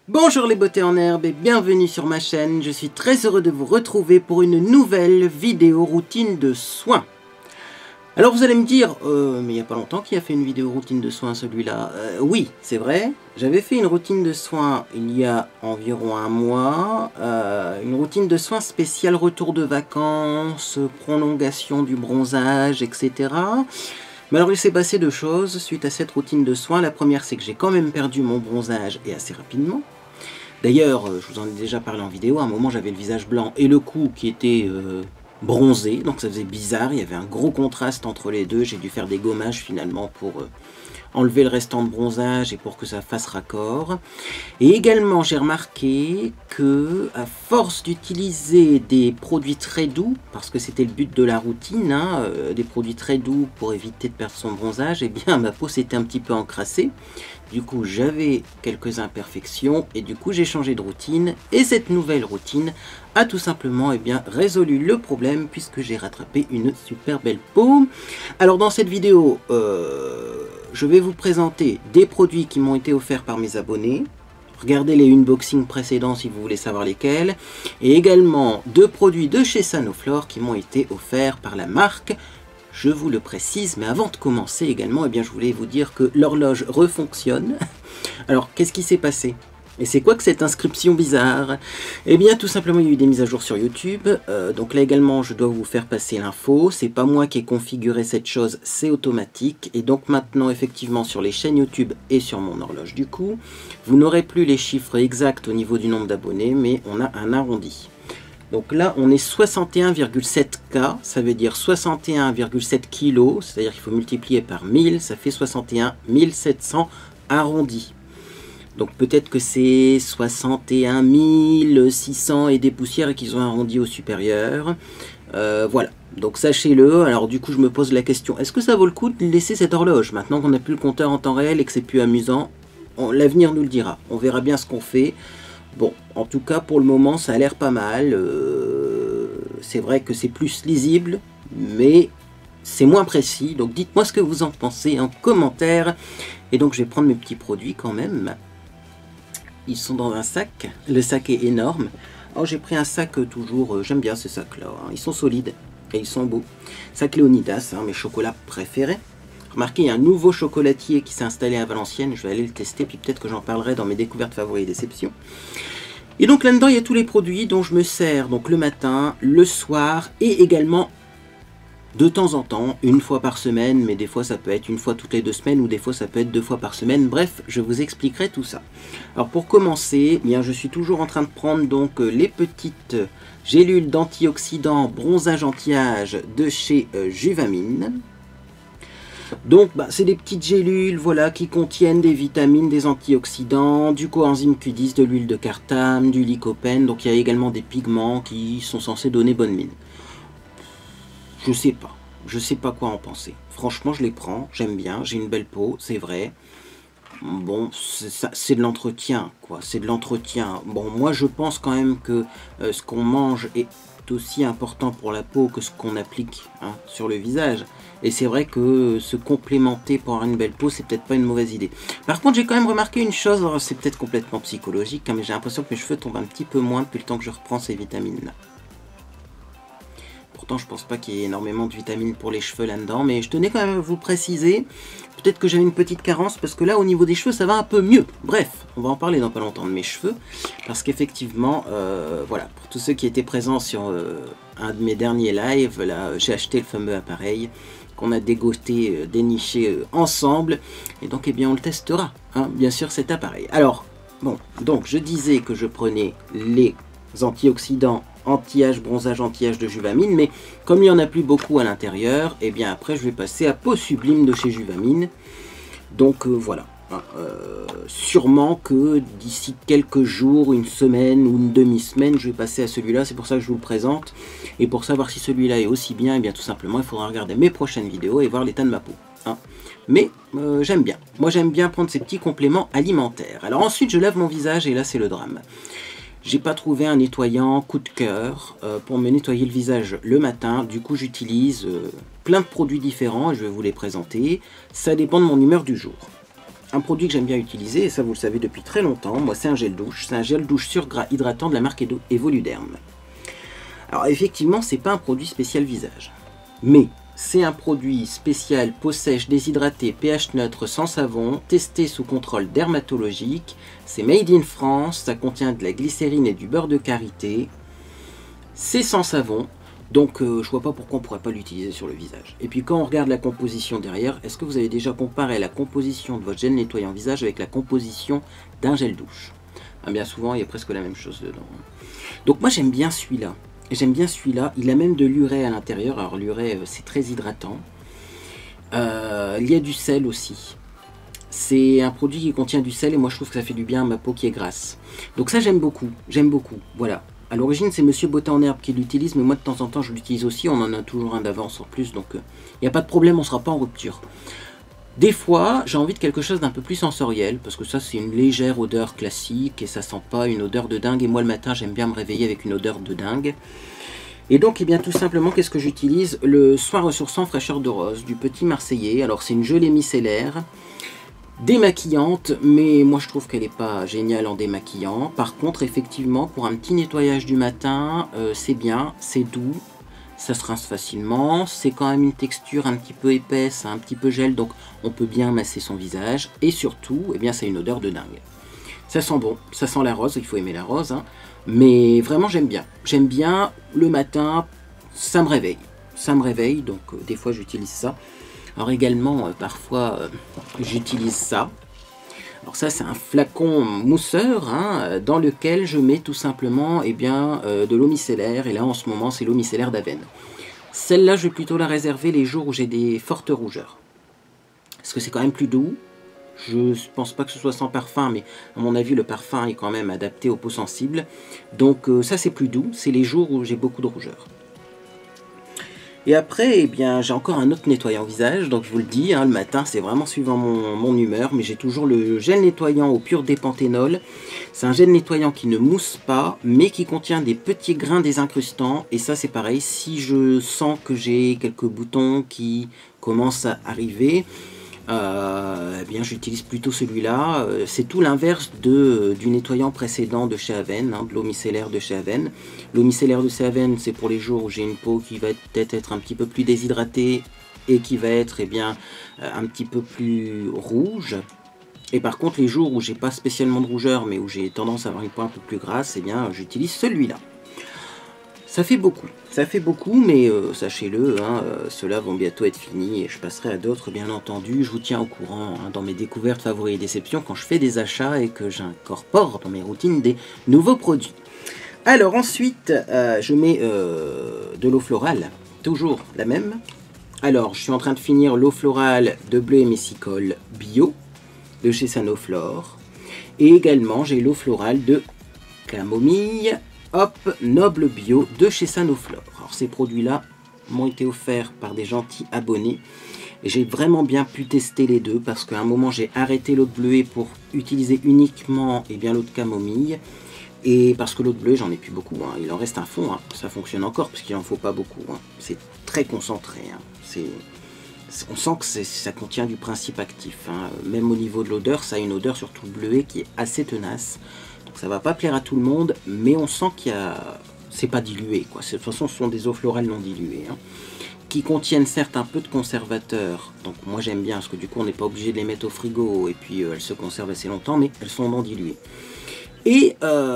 Bonjour les beautés en herbe et bienvenue sur ma chaîne, je suis très heureux de vous retrouver pour une nouvelle vidéo routine de soins. Alors vous allez me dire, mais il n'y a pas longtemps qu'il a fait une vidéo routine de soins celui-là. Oui, c'est vrai, j'avais fait une routine de soins il y a environ un mois, une routine de soins spéciale retour de vacances, prolongation du bronzage, etc. Mais alors il s'est passé deux choses suite à cette routine de soins. La première, c'est que j'ai quand même perdu mon bronzage et assez rapidement. D'ailleurs, je vous en ai déjà parlé en vidéo, à un moment j'avais le visage blanc et le cou qui était bronzé, donc ça faisait bizarre, il y avait un gros contraste entre les deux, j'ai dû faire des gommages finalement pour enlever le restant de bronzage et pour que ça fasse raccord. Et également j'ai remarqué que à force d'utiliser des produits très doux, parce que c'était le but de la routine, des produits très doux pour éviter de perdre son bronzage, et bien ma peau s'était un petit peu encrassée. Du coup j'avais quelques imperfections et du coup j'ai changé de routine, et cette nouvelle routine a tout simplement résolu le problème puisque j'ai rattrapé une super belle peau. Alors dans cette vidéo je vais vous présenter des produits qui m'ont été offerts par mes abonnés. Regardez les unboxings précédents si vous voulez savoir lesquels. Et également deux produits de chez Sanoflore qui m'ont été offerts par la marque. Je vous le précise, mais avant de commencer également, je voulais vous dire que l'horloge refonctionne. Alors, qu'est-ce qui s'est passé ? Et c'est quoi que cette inscription bizarre? Eh bien, tout simplement, il y a eu des mises à jour sur YouTube. Donc là également, je dois vous faire passer l'info. C'est pas moi qui ai configuré cette chose, c'est automatique. Et donc maintenant, effectivement, sur les chaînes YouTube et sur mon horloge du coup, vous n'aurez plus les chiffres exacts au niveau du nombre d'abonnés, mais on a un arrondi. Donc là, on est 61,7K, ça veut dire 61,7 kg, c'est-à-dire qu'il faut multiplier par 1000, ça fait 61 700 arrondi. Donc peut-être que c'est 61 600 et des poussières et qu'ils ont arrondi au supérieur. Voilà, donc sachez-le. Alors du coup, je me pose la question, est-ce que ça vaut le coup de laisser cette horloge? Maintenant qu'on n'a plus le compteur en temps réel et que c'est plus amusant, l'avenir nous le dira. On verra bien ce qu'on fait. Bon, en tout cas, pour le moment, ça a l'air pas mal. C'est vrai que c'est plus lisible, mais c'est moins précis. Donc, dites-moi ce que vous en pensez en commentaire. Et donc, je vais prendre mes petits produits quand même. Ils sont dans un sac. Le sac est énorme. Alors, j'ai pris un sac toujours... J'aime bien ce sac-là. Ils sont solides et ils sont beaux. Sac Léonidas, mes chocolats préférés. Remarquez, il y a un nouveau chocolatier qui s'est installé à Valenciennes. Je vais aller le tester, puis peut-être que j'en parlerai dans mes découvertes favoris et déceptions. Et donc là-dedans, il y a tous les produits dont je me sers donc le matin, le soir et également de temps en temps, une fois par semaine, mais des fois ça peut être une fois toutes les 2 semaines ou des fois ça peut être 2 fois par semaine. Bref, je vous expliquerai tout ça. Alors pour commencer, je suis toujours en train de prendre donc les petites gélules d'antioxydants bronzage anti-âge de chez Juvamine. Donc c'est des petites gélules voilà, qui contiennent des vitamines, des antioxydants, du coenzyme Q10, de l'huile de cartame, du lycopène. Donc il y a également des pigments qui sont censés donner bonne mine. Je sais pas quoi en penser. Franchement je les prends, j'aime bien, j'ai une belle peau, c'est vrai. Bon, c'est de l'entretien, quoi, c'est de l'entretien. Bon, moi je pense quand même que ce qu'on mange est aussi important pour la peau que ce qu'on applique sur le visage. Et c'est vrai que se complémenter pour avoir une belle peau, c'est peut-être pas une mauvaise idée. Par contre, j'ai quand même remarqué une chose, c'est peut-être complètement psychologique, mais j'ai l'impression que mes cheveux tombent un petit peu moins depuis le temps que je reprends ces vitamines-là. Pourtant, je pense pas qu'il y ait énormément de vitamines pour les cheveux là-dedans, mais je tenais quand même à vous préciser. Peut-être que j'avais une petite carence, parce que là, au niveau des cheveux, ça va un peu mieux. Bref, on va en parler dans pas longtemps de mes cheveux, parce qu'effectivement, voilà, pour tous ceux qui étaient présents sur un de mes derniers lives, là, j'ai acheté le fameux appareil qu'on a dégoté, déniché ensemble, et donc, on le testera, bien sûr, cet appareil. Alors, bon, donc, je disais que je prenais les antioxydants anti-âge, bronzage anti-âge de Juvamine, mais comme il n'y en a plus beaucoup à l'intérieur, après je vais passer à Peau Sublime de chez Juvamine. Donc voilà, sûrement que d'ici quelques jours, une semaine ou une demi-semaine, je vais passer à celui-là, c'est pour ça que je vous le présente. Et pour savoir si celui-là est aussi bien, tout simplement, il faudra regarder mes prochaines vidéos et voir l'état de ma peau. Mais j'aime bien, moi j'aime bien prendre ces petits compléments alimentaires. Alors ensuite je lave mon visage et là c'est le drame. J'ai pas trouvé un nettoyant coup de cœur pour me nettoyer le visage le matin. Du coup, j'utilise plein de produits différents et je vais vous les présenter. Ça dépend de mon humeur du jour. un produit que j'aime bien utiliser, et ça vous le savez depuis très longtemps, moi c'est un gel douche. C'est un gel douche surhydratant de la marque Evoluderm. Alors effectivement, c'est pas un produit spécial visage. Mais c'est un produit spécial peau sèche, déshydratée, pH neutre, sans savon, testé sous contrôle dermatologique. C'est made in France, ça contient de la glycérine et du beurre de karité. C'est sans savon. Donc je vois pas pourquoi on pourrait pas l'utiliser sur le visage. Et puis quand on regarde la composition derrière, est-ce que vous avez déjà comparé la composition de votre gel nettoyant visage avec la composition d'un gel douche? Bien souvent il y a presque la même chose dedans. Donc moi j'aime bien celui-là. J'aime bien celui-là, il a même de l'urée à l'intérieur. Alors l'urée c'est très hydratant. Il y a du sel aussi. C'est un produit qui contient du sel et moi je trouve que ça fait du bien à ma peau qui est grasse. Donc ça j'aime beaucoup, voilà. À l'origine, c'est Monsieur Beauté en herbe qui l'utilise, mais moi de temps en temps je l'utilise aussi. On en a toujours un d'avance en plus, donc il n'y a pas de problème, on ne sera pas en rupture. Des fois, j'ai envie de quelque chose d'un peu plus sensoriel, parce que ça c'est une légère odeur classique et ça sent pas une odeur de dingue. Et moi le matin, j'aime bien me réveiller avec une odeur de dingue. Et donc, eh bien, tout simplement, qu'est-ce que j'utilise? Le soin ressourçant fraîcheur de rose du Petit Marseillais. Alors, c'est une gelée micellaire. Démaquillante, mais moi je trouve qu'elle n'est pas géniale en démaquillant. Par contre, effectivement, pour un petit nettoyage du matin, c'est bien, c'est doux, ça se rince facilement, c'est quand même une texture un petit peu épaisse, un petit peu gel, donc on peut bien masser son visage. Et surtout, eh bien, c'est une odeur de dingue. Ça sent bon, ça sent la rose, il faut aimer la rose, hein. Mais vraiment j'aime bien. J'aime bien le matin, ça me réveille, donc des fois j'utilise ça. Alors également, parfois, j'utilise ça. Alors ça, c'est un flacon mousseur, hein, dans lequel je mets tout simplement de l'eau micellaire. Et là, en ce moment, c'est l'eau micellaire d'Avène. Celle-là, je vais plutôt la réserver les jours où j'ai des fortes rougeurs. Parce que c'est quand même plus doux. Je ne pense pas que ce soit sans parfum, mais à mon avis, le parfum est quand même adapté aux peaux sensibles. Donc ça, c'est plus doux. C'est les jours où j'ai beaucoup de rougeurs. Et après, eh bien, j'ai encore un autre nettoyant visage, donc je vous le dis, hein, le matin, c'est vraiment suivant mon humeur, mais j'ai toujours le gel nettoyant au pur dépanthénol. C'est un gel nettoyant qui ne mousse pas, mais qui contient des petits grains désincrustants, et ça c'est pareil, si je sens que j'ai quelques boutons qui commencent à arriver, eh bien j'utilise plutôt celui-là. C'est tout l'inverse du nettoyant précédent de chez Avène, hein, de l'eau micellaire de chez Avène. L'eau micellaire de chez Avène, c'est pour les jours où j'ai une peau qui va peut-être être un petit peu plus déshydratée et qui va être un petit peu plus rouge. Et par contre, les jours où j'ai pas spécialement de rougeur, mais où j'ai tendance à avoir une peau un peu plus grasse, eh bien j'utilise celui-là. Ça fait beaucoup, mais sachez-le, hein, ceux-là vont bientôt être finis et je passerai à d'autres, bien entendu. Je vous tiens au courant, hein, dans mes découvertes, favoris et déceptions, quand je fais des achats et que j'incorpore dans mes routines des nouveaux produits. Alors ensuite, je mets de l'eau florale, toujours la même. Alors, je suis en train de finir l'eau florale de bleu et messicole bio, de chez Sanoflore. Et également, j'ai l'eau florale de camomille, hop, noble bio de chez Sanoflore. Alors ces produits-là m'ont été offerts par des gentils abonnés. Et j'ai vraiment bien pu tester les deux parce qu'à un moment j'ai arrêté l'eau de bleuet pour utiliser uniquement l'eau de camomille. Et parce que l'eau de bleuet, j'en ai plus beaucoup, hein. Il en reste un fond, hein. Ça fonctionne encore parce qu'il n'en faut pas beaucoup, hein. C'est très concentré, hein. On sent que ça contient du principe actif, hein. Même au niveau de l'odeur, ça a une odeur surtout bleuet qui est assez tenace. Donc ça va pas plaire à tout le monde, mais on sent qu'il y a... C'est pas dilué, quoi. De toute façon, ce sont des eaux florales non diluées, hein, qui contiennent certes un peu de conservateurs. Donc moi j'aime bien, parce que du coup on n'est pas obligé de les mettre au frigo, et puis elles se conservent assez longtemps, mais elles sont non diluées. Et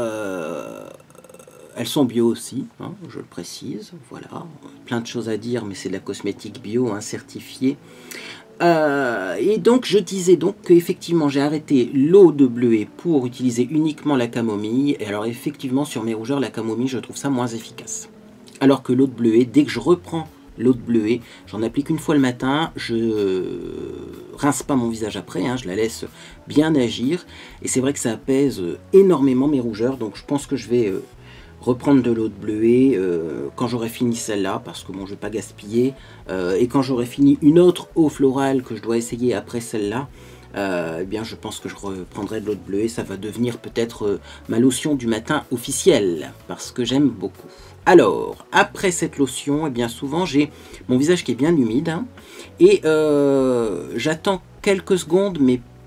elles sont bio aussi, hein, je le précise, voilà. Plein de choses à dire, mais c'est de la cosmétique bio, hein, certifiée. Et donc je disais donc qu'effectivement j'ai arrêté l'eau de bleuet pour utiliser uniquement la camomille. Et alors effectivement sur mes rougeurs, la camomille je trouve ça moins efficace. Alors que l'eau de bleuet, dès que je reprends l'eau de bleuet, j'en applique une fois le matin, je rince pas mon visage après, hein, je la laisse bien agir. Et c'est vrai que ça apaise énormément mes rougeurs, donc je pense que je vais reprendre de l'eau de bleuet quand j'aurai fini celle-là, parce que bon, je ne vais pas gaspiller. Et quand j'aurai fini une autre eau florale que je dois essayer après celle-là, eh bien je pense que je reprendrai de l'eau de bleuet. Ça va devenir peut-être ma lotion du matin officielle, parce que j'aime beaucoup. Alors, après cette lotion, eh bien souvent j'ai mon visage qui est bien humide, hein, et j'attends quelques secondes, mais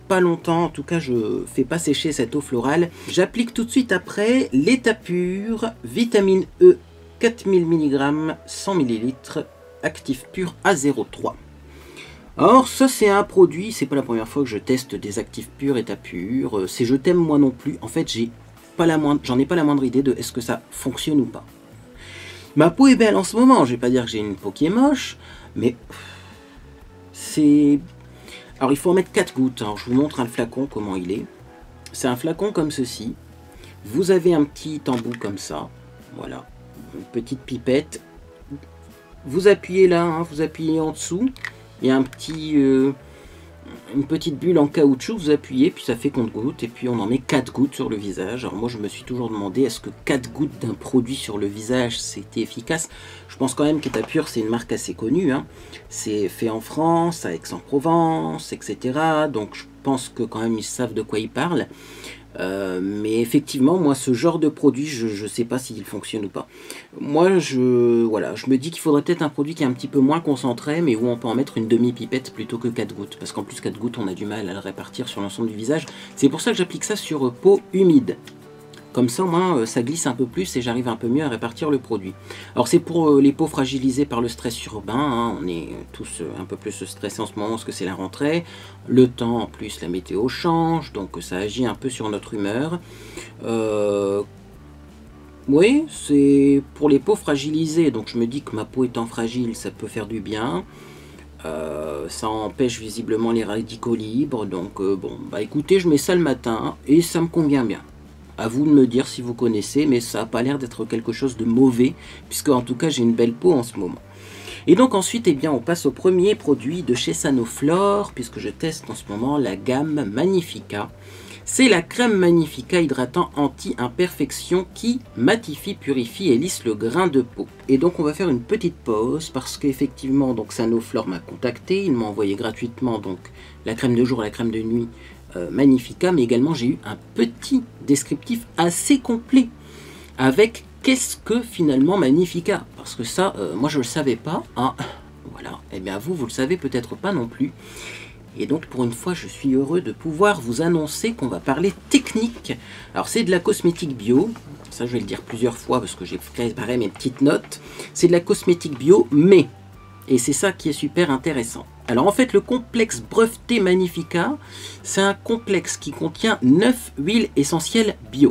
pas longtemps, en tout cas je fais pas sécher cette eau florale. J'applique tout de suite après l'état pur, vitamine E 4000 mg 100 ml, actif pur à 0,3. Alors ça c'est un produit, c'est pas la première fois que je teste des actifs purs, état pur, c'est je t'aime moi non plus. En fait j'en ai pas la moindre idée de est-ce que ça fonctionne ou pas. Ma peau est belle en ce moment, je vais pas dire que j'ai une peau qui est moche, mais c'est... Alors il faut en mettre 4 gouttes, alors je vous montre le flacon comment il est. C'est un flacon comme ceci, vous avez un petit embout comme ça, voilà, une petite pipette. Vous appuyez là, hein, vous appuyez en dessous, il y a un petit, une petite bulle en caoutchouc, vous appuyez, puis ça fait compte-gouttes, et puis on en met 4 gouttes sur le visage. Alors moi je me suis toujours demandé, est-ce que 4 gouttes d'un produit sur le visage, c'était efficace? Je pense quand même qu'État Pur, c'est une marque assez connue, hein. C'est fait en France, à Aix-en-Provence, etc. Donc je pense que quand même ils savent de quoi ils parlent. Mais effectivement, moi, ce genre de produit, je ne sais pas s'il fonctionne ou pas. Moi, voilà, je me dis qu'il faudrait peut-être un produit qui est un petit peu moins concentré, mais où on peut en mettre une demi-pipette plutôt que 4 gouttes. Parce qu'en plus, 4 gouttes, on a du mal à le répartir sur l'ensemble du visage. C'est pour ça que j'applique ça sur peau humide. Comme ça, au moins, ça glisse un peu plus et j'arrive un peu mieux à répartir le produit. Alors, c'est pour les peaux fragilisées par le stress urbain. Hein. On est tous un peu plus stressés en ce moment parce que c'est la rentrée. Le temps, en plus, la météo change. Donc, ça agit un peu sur notre humeur. Oui, c'est pour les peaux fragilisées. Donc, je me dis que ma peau étant fragile, ça peut faire du bien. Ça empêche visiblement les radicaux libres. Donc, bon, bah écoutez, je mets ça le matin et ça me convient bien. À vous de me dire si vous connaissez, mais ça n'a pas l'air d'être quelque chose de mauvais, puisque en tout cas j'ai une belle peau en ce moment. Et donc ensuite, eh bien, on passe au premier produit de chez Sanoflore, puisque je teste en ce moment la gamme Magnifica. C'est la crème Magnifica hydratant anti-imperfection qui matifie, purifie et lisse le grain de peau. Et donc on va faire une petite pause, parce qu'effectivement donc Sanoflore m'a contacté, il m'a envoyé gratuitement donc la crème de jour et la crème de nuit Magnifica, mais également j'ai eu un petit descriptif assez complet avec qu'est-ce que finalement Magnifica, parce que ça moi je le savais pas, hein. Voilà, et bien vous le savez peut-être pas non plus, et donc pour une fois je suis heureux de pouvoir vous annoncer qu'on va parler technique. Alors c'est de la cosmétique bio, ça je vais le dire plusieurs fois parce que j'ai préparé mes petites notes, c'est de la cosmétique bio, mais, et c'est ça qui est super intéressant. Alors en fait le complexe breveté Magnifica, c'est un complexe qui contient 9 huiles essentielles bio.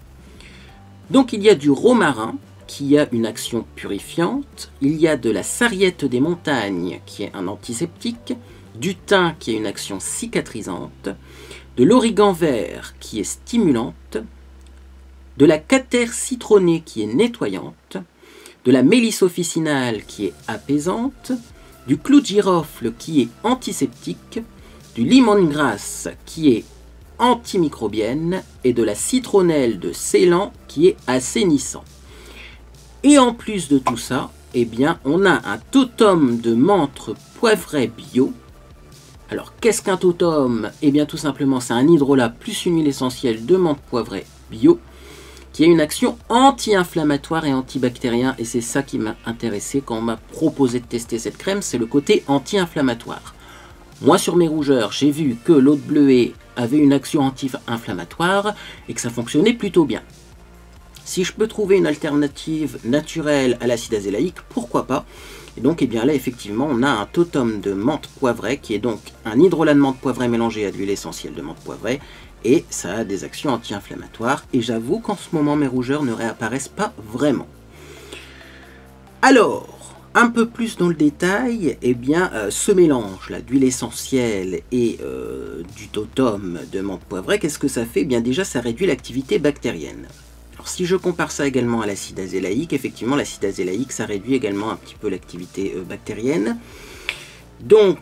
Donc il y a du romarin qui a une action purifiante, il y a de la sarriette des montagnes qui est un antiseptique, du thym qui a une action cicatrisante, de l'origan vert qui est stimulante, de la catère citronnée qui est nettoyante, de la mélisse officinale qui est apaisante, du clou de girofle qui est antiseptique, du lemongrass qui est antimicrobienne et de la citronnelle de Ceylan qui est assainissant. Et en plus de tout ça, eh bien, on a un totum de menthe poivrée bio. Alors qu'est-ce qu'un totum? Eh bien tout simplement c'est un hydrolat plus une huile essentielle de menthe poivrée bio qui a une action anti-inflammatoire et antibactérien, et c'est ça qui m'a intéressé quand on m'a proposé de tester cette crème, c'est le côté anti-inflammatoire. Moi sur mes rougeurs, j'ai vu que l'eau de bleuet avait une action anti-inflammatoire et que ça fonctionnait plutôt bien. Si je peux trouver une alternative naturelle à l'acide azélaïque, pourquoi pas? Et donc, eh bien là, effectivement, on a un totum de menthe poivrée, qui est donc un hydrolat de menthe poivrée mélangé à de l'huile essentielle de menthe poivrée, et ça a des actions anti-inflammatoires, et j'avoue qu'en ce moment, mes rougeurs ne réapparaissent pas vraiment. Alors, un peu plus dans le détail, eh bien, ce mélange d'huile essentielle et du totum de menthe poivrée, qu'est-ce que ça fait? Eh bien déjà, ça réduit l'activité bactérienne. Alors, si je compare ça également à l'acide azélaïque, effectivement, l'acide azélaïque, ça réduit également un petit peu l'activité bactérienne. Donc,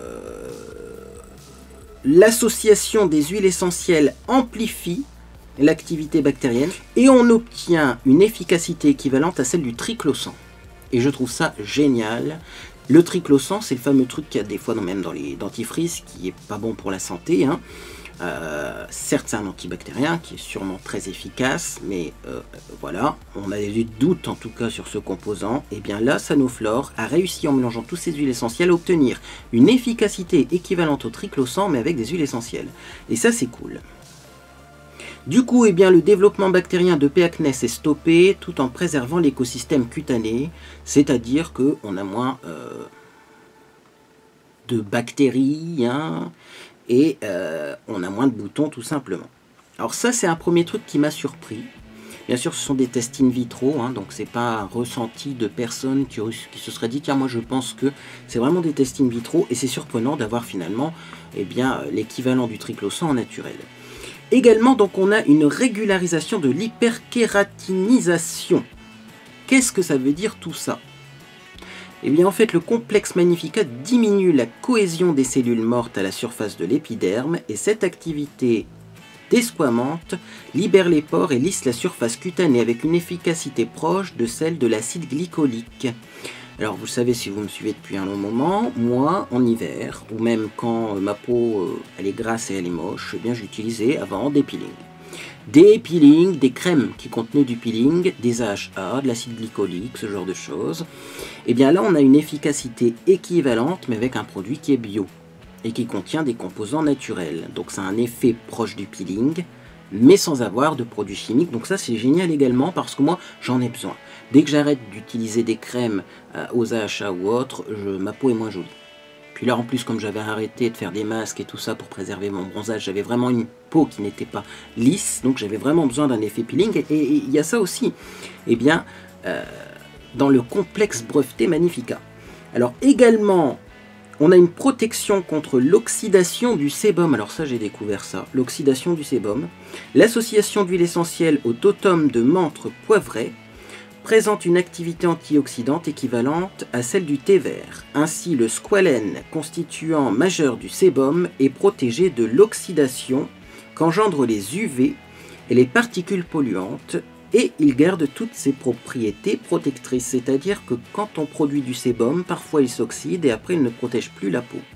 l'association des huiles essentielles amplifie l'activité bactérienne et on obtient une efficacité équivalente à celle du triclosan. Et je trouve ça génial. Le triclosan, c'est le fameux truc qu'il y a des fois même dans les dentifrices, qui est pas bon pour la santé, hein. Certes, c'est un antibactérien qui est sûrement très efficace, mais voilà, on a des doutes en tout cas sur ce composant. Et bien là, Sanoflore a réussi en mélangeant toutes ces huiles essentielles à obtenir une efficacité équivalente au triclosan, mais avec des huiles essentielles. Et ça, c'est cool. Du coup, eh bien, le développement bactérien de P. acnes est stoppé tout en préservant l'écosystème cutané, c'est-à-dire qu'on a moins de bactéries, hein, et on a moins de boutons tout simplement. Alors ça, c'est un premier truc qui m'a surpris. Bien sûr, ce sont des tests in vitro, hein, donc c'est pas un ressenti de personnes qui se seraient dit tiens, moi je pense que c'est vraiment des tests in vitro, et c'est surprenant d'avoir finalement eh bien l'équivalent du triclosan en naturel. Également, donc, on a une régularisation de l'hyperkératinisation. Qu'est-ce que ça veut dire tout ça? Eh bien, en fait, le complexe magnifica diminue la cohésion des cellules mortes à la surface de l'épiderme, et cette activité desquamante libère les pores et lisse la surface cutanée avec une efficacité proche de celle de l'acide glycolique. Alors, vous savez, si vous me suivez depuis un long moment, moi, en hiver, ou même quand ma peau elle est grasse et elle est moche, eh bien, j'utilisais avant des peelings. Des peelings, des crèmes qui contenaient du peeling, des AHA, de l'acide glycolique, ce genre de choses. Et bien là, on a une efficacité équivalente, mais avec un produit qui est bio et qui contient des composants naturels. Donc ça a un effet proche du peeling, mais sans avoir de produits chimiques. Donc ça, c'est génial également parce que moi, j'en ai besoin. Dès que j'arrête d'utiliser des crèmes aux AHA ou autres, ma peau est moins jolie. Puis là, en plus, comme j'avais arrêté de faire des masques et tout ça pour préserver mon bronzage, j'avais vraiment une peau qui n'était pas lisse, donc j'avais vraiment besoin d'un effet peeling. Et il y a ça aussi, eh bien, dans le complexe breveté Magnifica. Alors également, on a une protection contre l'oxydation du sébum. Alors ça, j'ai découvert ça, l'oxydation du sébum. L'association d'huile essentielle au totum de menthe poivré présente une activité antioxydante équivalente à celle du thé vert. Ainsi, le squalène, constituant majeur du sébum, est protégé de l'oxydation qu'engendrent les UV et les particules polluantes, et il garde toutes ses propriétés protectrices, c'est-à-dire que quand on produit du sébum, parfois il s'oxyde et après il ne protège plus la peau.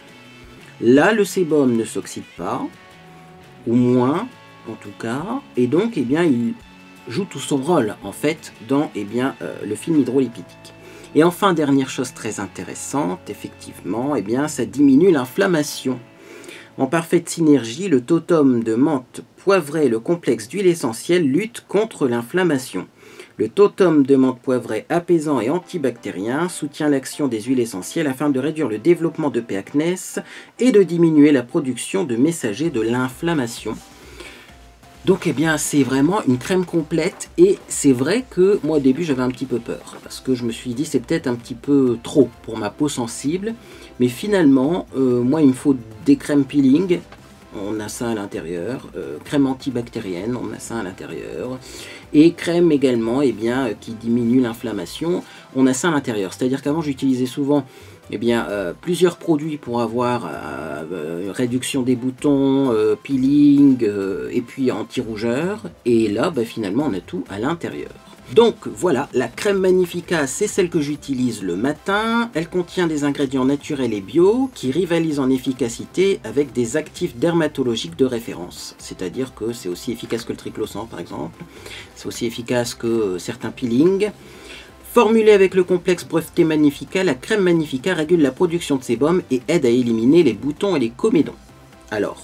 Là, le sébum ne s'oxyde pas, ou moins en tout cas, et donc eh bien, il joue tout son rôle en fait dans le film hydrolipidique. Et enfin, dernière chose très intéressante, effectivement, eh bien, ça diminue l'inflammation. En parfaite synergie, le totum de menthe poivrée et le complexe d'huile essentielle luttent contre l'inflammation. Le totum de menthe poivrée apaisant et antibactérien soutient l'action des huiles essentielles afin de réduire le développement de P. acnes et de diminuer la production de messagers de l'inflammation. Donc eh bien c'est vraiment une crème complète, et c'est vrai que moi au début j'avais un petit peu peur parce que je me suis dit c'est peut-être un petit peu trop pour ma peau sensible, mais finalement moi il me faut des crèmes peeling, on a ça à l'intérieur, crème antibactérienne, on a ça à l'intérieur, et crème également eh bien, qui diminue l'inflammation, on a ça à l'intérieur. C'est-à-dire qu'avant j'utilisais souvent eh bien, plusieurs produits pour avoir réduction des boutons, peeling et puis anti-rougeur, et là finalement on a tout à l'intérieur. Donc voilà, la crème Magnifica, c'est celle que j'utilise le matin. Elle contient des ingrédients naturels et bio qui rivalisent en efficacité avec des actifs dermatologiques de référence. C'est-à-dire que c'est aussi efficace que le triclosan par exemple, c'est aussi efficace que certains peelings. Formulée avec le complexe breveté Magnifica, la crème Magnifica régule la production de sébum et aide à éliminer les boutons et les comédons. Alors,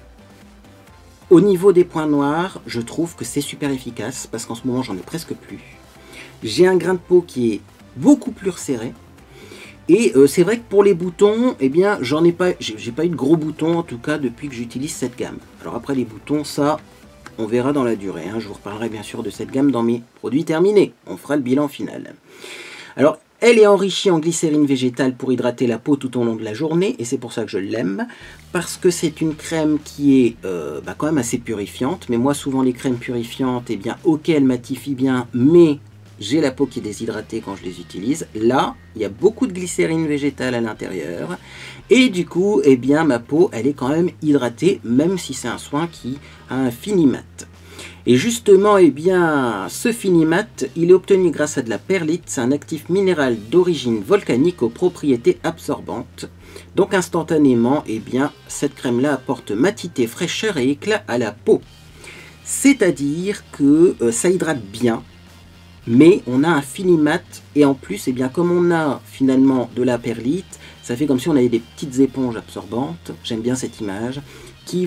au niveau des points noirs, je trouve que c'est super efficace parce qu'en ce moment j'en ai presque plus. J'ai un grain de peau qui est beaucoup plus resserré. Et c'est vrai que pour les boutons, eh bien j'ai pas eu de gros boutons en tout cas depuis que j'utilise cette gamme. Alors après les boutons, ça on verra dans la durée, hein. Je vous reparlerai bien sûr de cette gamme dans mes produits terminés. On fera le bilan final. Alors, elle est enrichie en glycérine végétale pour hydrater la peau tout au long de la journée, et c'est pour ça que je l'aime, parce que c'est une crème qui est quand même assez purifiante. Mais moi, souvent, les crèmes purifiantes, eh bien, ok, elles matifient bien, mais j'ai la peau qui est déshydratée quand je les utilise. Là, il y a beaucoup de glycérine végétale à l'intérieur, et du coup, eh bien, ma peau, elle est quand même hydratée, même si c'est un soin qui a un fini mat. Et justement, eh bien, ce Finimat, il est obtenu grâce à de la perlite. C'est un actif minéral d'origine volcanique aux propriétés absorbantes. Donc instantanément, eh bien, cette crème-là apporte matité, fraîcheur et éclat à la peau. C'est-à-dire que ça hydrate bien, mais on a un Finimat. Et en plus, eh bien, comme on a finalement de la perlite, ça fait comme si on avait des petites éponges absorbantes. J'aime bien cette image. Qui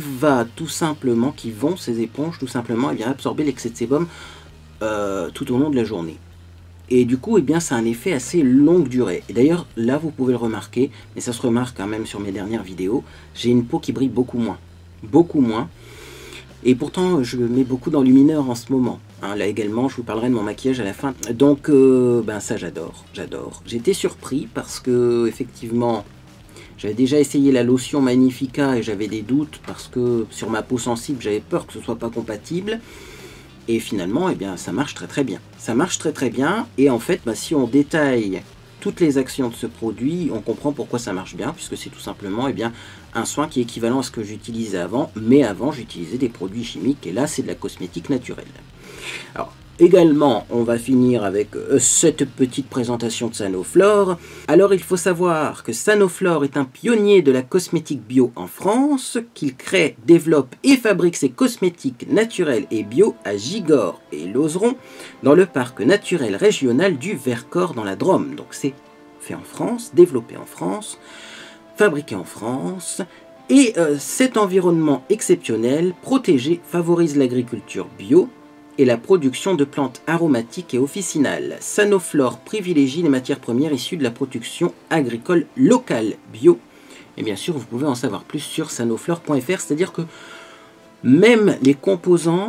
vont ces éponges tout simplement eh bien, absorber l'excès de sébum tout au long de la journée. Et du coup, eh bien, ça a un effet assez longue durée. Et d'ailleurs, là, vous pouvez le remarquer, mais ça se remarque quand même sur mes dernières vidéos, j'ai une peau qui brille beaucoup moins. Beaucoup moins. Et pourtant, je mets beaucoup d'enlumineur en ce moment. Hein, là également, je vous parlerai de mon maquillage à la fin. Donc, ben ça, j'adore. J'étais surpris parce que, effectivement, j'avais déjà essayé la lotion Magnifica et j'avais des doutes parce que sur ma peau sensible, j'avais peur que ce soit pas compatible. Et finalement, eh bien, ça marche très bien. Ça marche très bien. Et en fait, bah, si on détaille toutes les actions de ce produit, on comprend pourquoi ça marche bien, puisque c'est tout simplement eh bien, un soin qui est équivalent à ce que j'utilisais avant. Mais avant, j'utilisais des produits chimiques et là, c'est de la cosmétique naturelle. Alors, également, on va finir avec cette petite présentation de Sanoflore. Alors, il faut savoir que Sanoflore est un pionnier de la cosmétique bio en France, qu'il crée, développe et fabrique ses cosmétiques naturels et bio à Gigord et Lauzeron, dans le parc naturel régional du Vercors dans la Drôme. Donc, c'est fait en France, développé en France, fabriqué en France. Et cet environnement exceptionnel, protégé, favorise l'agriculture bio et la production de plantes aromatiques et officinales. Sanoflore privilégie les matières premières issues de la production agricole locale bio. Et bien sûr, vous pouvez en savoir plus sur sanoflore.fr, c'est-à-dire que même les composants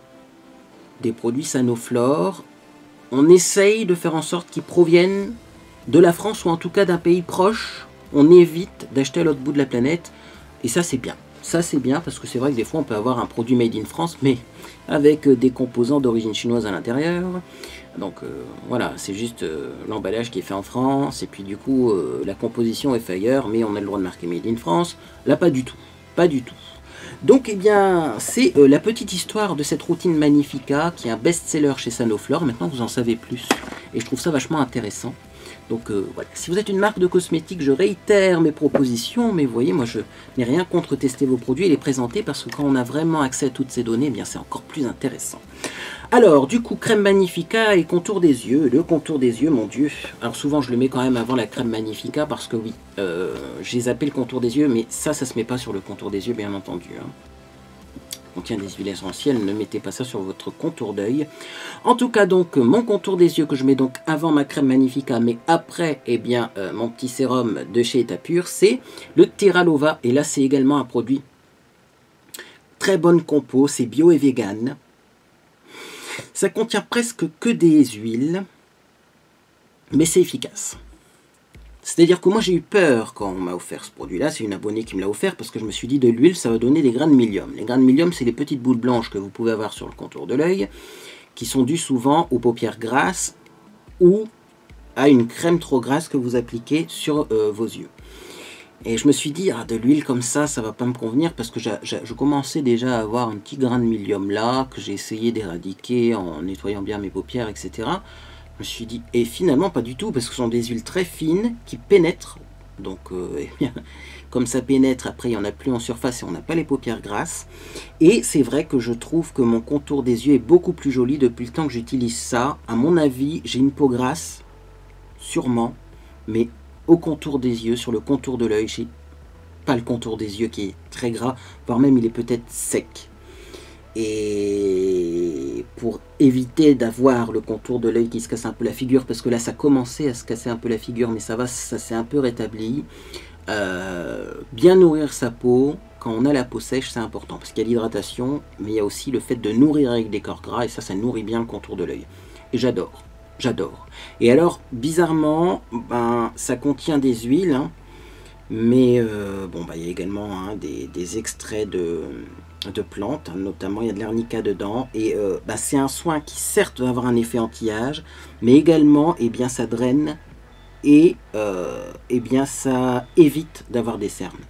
des produits Sanoflore, on essaye de faire en sorte qu'ils proviennent de la France ou en tout cas d'un pays proche. On évite d'acheter à l'autre bout de la planète et ça c'est bien. Ça c'est bien parce que c'est vrai que des fois on peut avoir un produit made in France mais avec des composants d'origine chinoise à l'intérieur. Donc voilà, c'est juste l'emballage qui est fait en France et puis du coup la composition est faite ailleurs mais on a le droit de marquer made in France. Là pas du tout, pas du tout. Donc eh bien c'est la petite histoire de cette routine Magnifica qui est un best-seller chez Sanoflore. Maintenant vous en savez plus et je trouve ça vachement intéressant. Donc voilà, si vous êtes une marque de cosmétiques, je réitère mes propositions, mais vous voyez, moi je n'ai rien contre tester vos produits et les présenter parce que quand on a vraiment accès à toutes ces données, eh bien c'est encore plus intéressant. Alors, du coup, crème Magnifica et contour des yeux. Le contour des yeux, mon Dieu. Alors souvent, je le mets quand même avant la crème Magnifica parce que oui, j'ai zappé le contour des yeux, mais ça se met pas sur le contour des yeux, bien entendu. Hein. Contient des huiles essentielles, ne mettez pas ça sur votre contour d'œil. En tout cas donc mon contour des yeux que je mets donc avant ma crème Magnifica mais après eh bien mon petit sérum de chez Etapure, c'est le Teralova et là c'est également un produit très bonne compo, c'est bio et vegan. Ça contient presque que des huiles mais c'est efficace. C'est-à-dire que moi j'ai eu peur quand on m'a offert ce produit-là, c'est une abonnée qui me l'a offert parce que je me suis dit de l'huile ça va donner des grains de mylium. Les grains de mylium c'est les petites boules blanches que vous pouvez avoir sur le contour de l'œil qui sont dues souvent aux paupières grasses ou à une crème trop grasse que vous appliquez sur vos yeux. Et je me suis dit, ah, de l'huile comme ça va pas me convenir parce que je commençais déjà à avoir un petit grain de mylium là que j'ai essayé d'éradiquer en nettoyant bien mes paupières, etc. Je me suis dit, et finalement pas du tout, parce que ce sont des huiles très fines qui pénètrent. Donc, eh bien, comme ça pénètre, après il n'y en a plus en surface et on n'a pas les paupières grasses. Et c'est vrai que je trouve que mon contour des yeux est beaucoup plus joli depuis le temps que j'utilise ça. À mon avis, j'ai une peau grasse, sûrement, mais au contour des yeux, sur le contour de l'œil, j'ai pas le contour des yeux qui est très gras, voire même il est peut-être sec. Et pour éviter d'avoir le contour de l'œil qui se casse un peu la figure, parce que là ça commençait à se casser un peu la figure, mais ça va, ça s'est un peu rétabli. Bien nourrir sa peau, quand on a la peau sèche, c'est important, parce qu'il y a l'hydratation, mais il y a aussi le fait de nourrir avec des corps gras, et ça nourrit bien le contour de l'œil. Et j'adore, j'adore. Et alors, bizarrement, ben, ça contient des huiles, hein, mais bon, bah, il y a également hein, des extraits de plantes, hein, notamment il y a de l'arnica dedans, et bah, c'est un soin qui certes va avoir un effet anti-âge, mais également eh bien, ça draine et eh bien, ça évite d'avoir des cernes.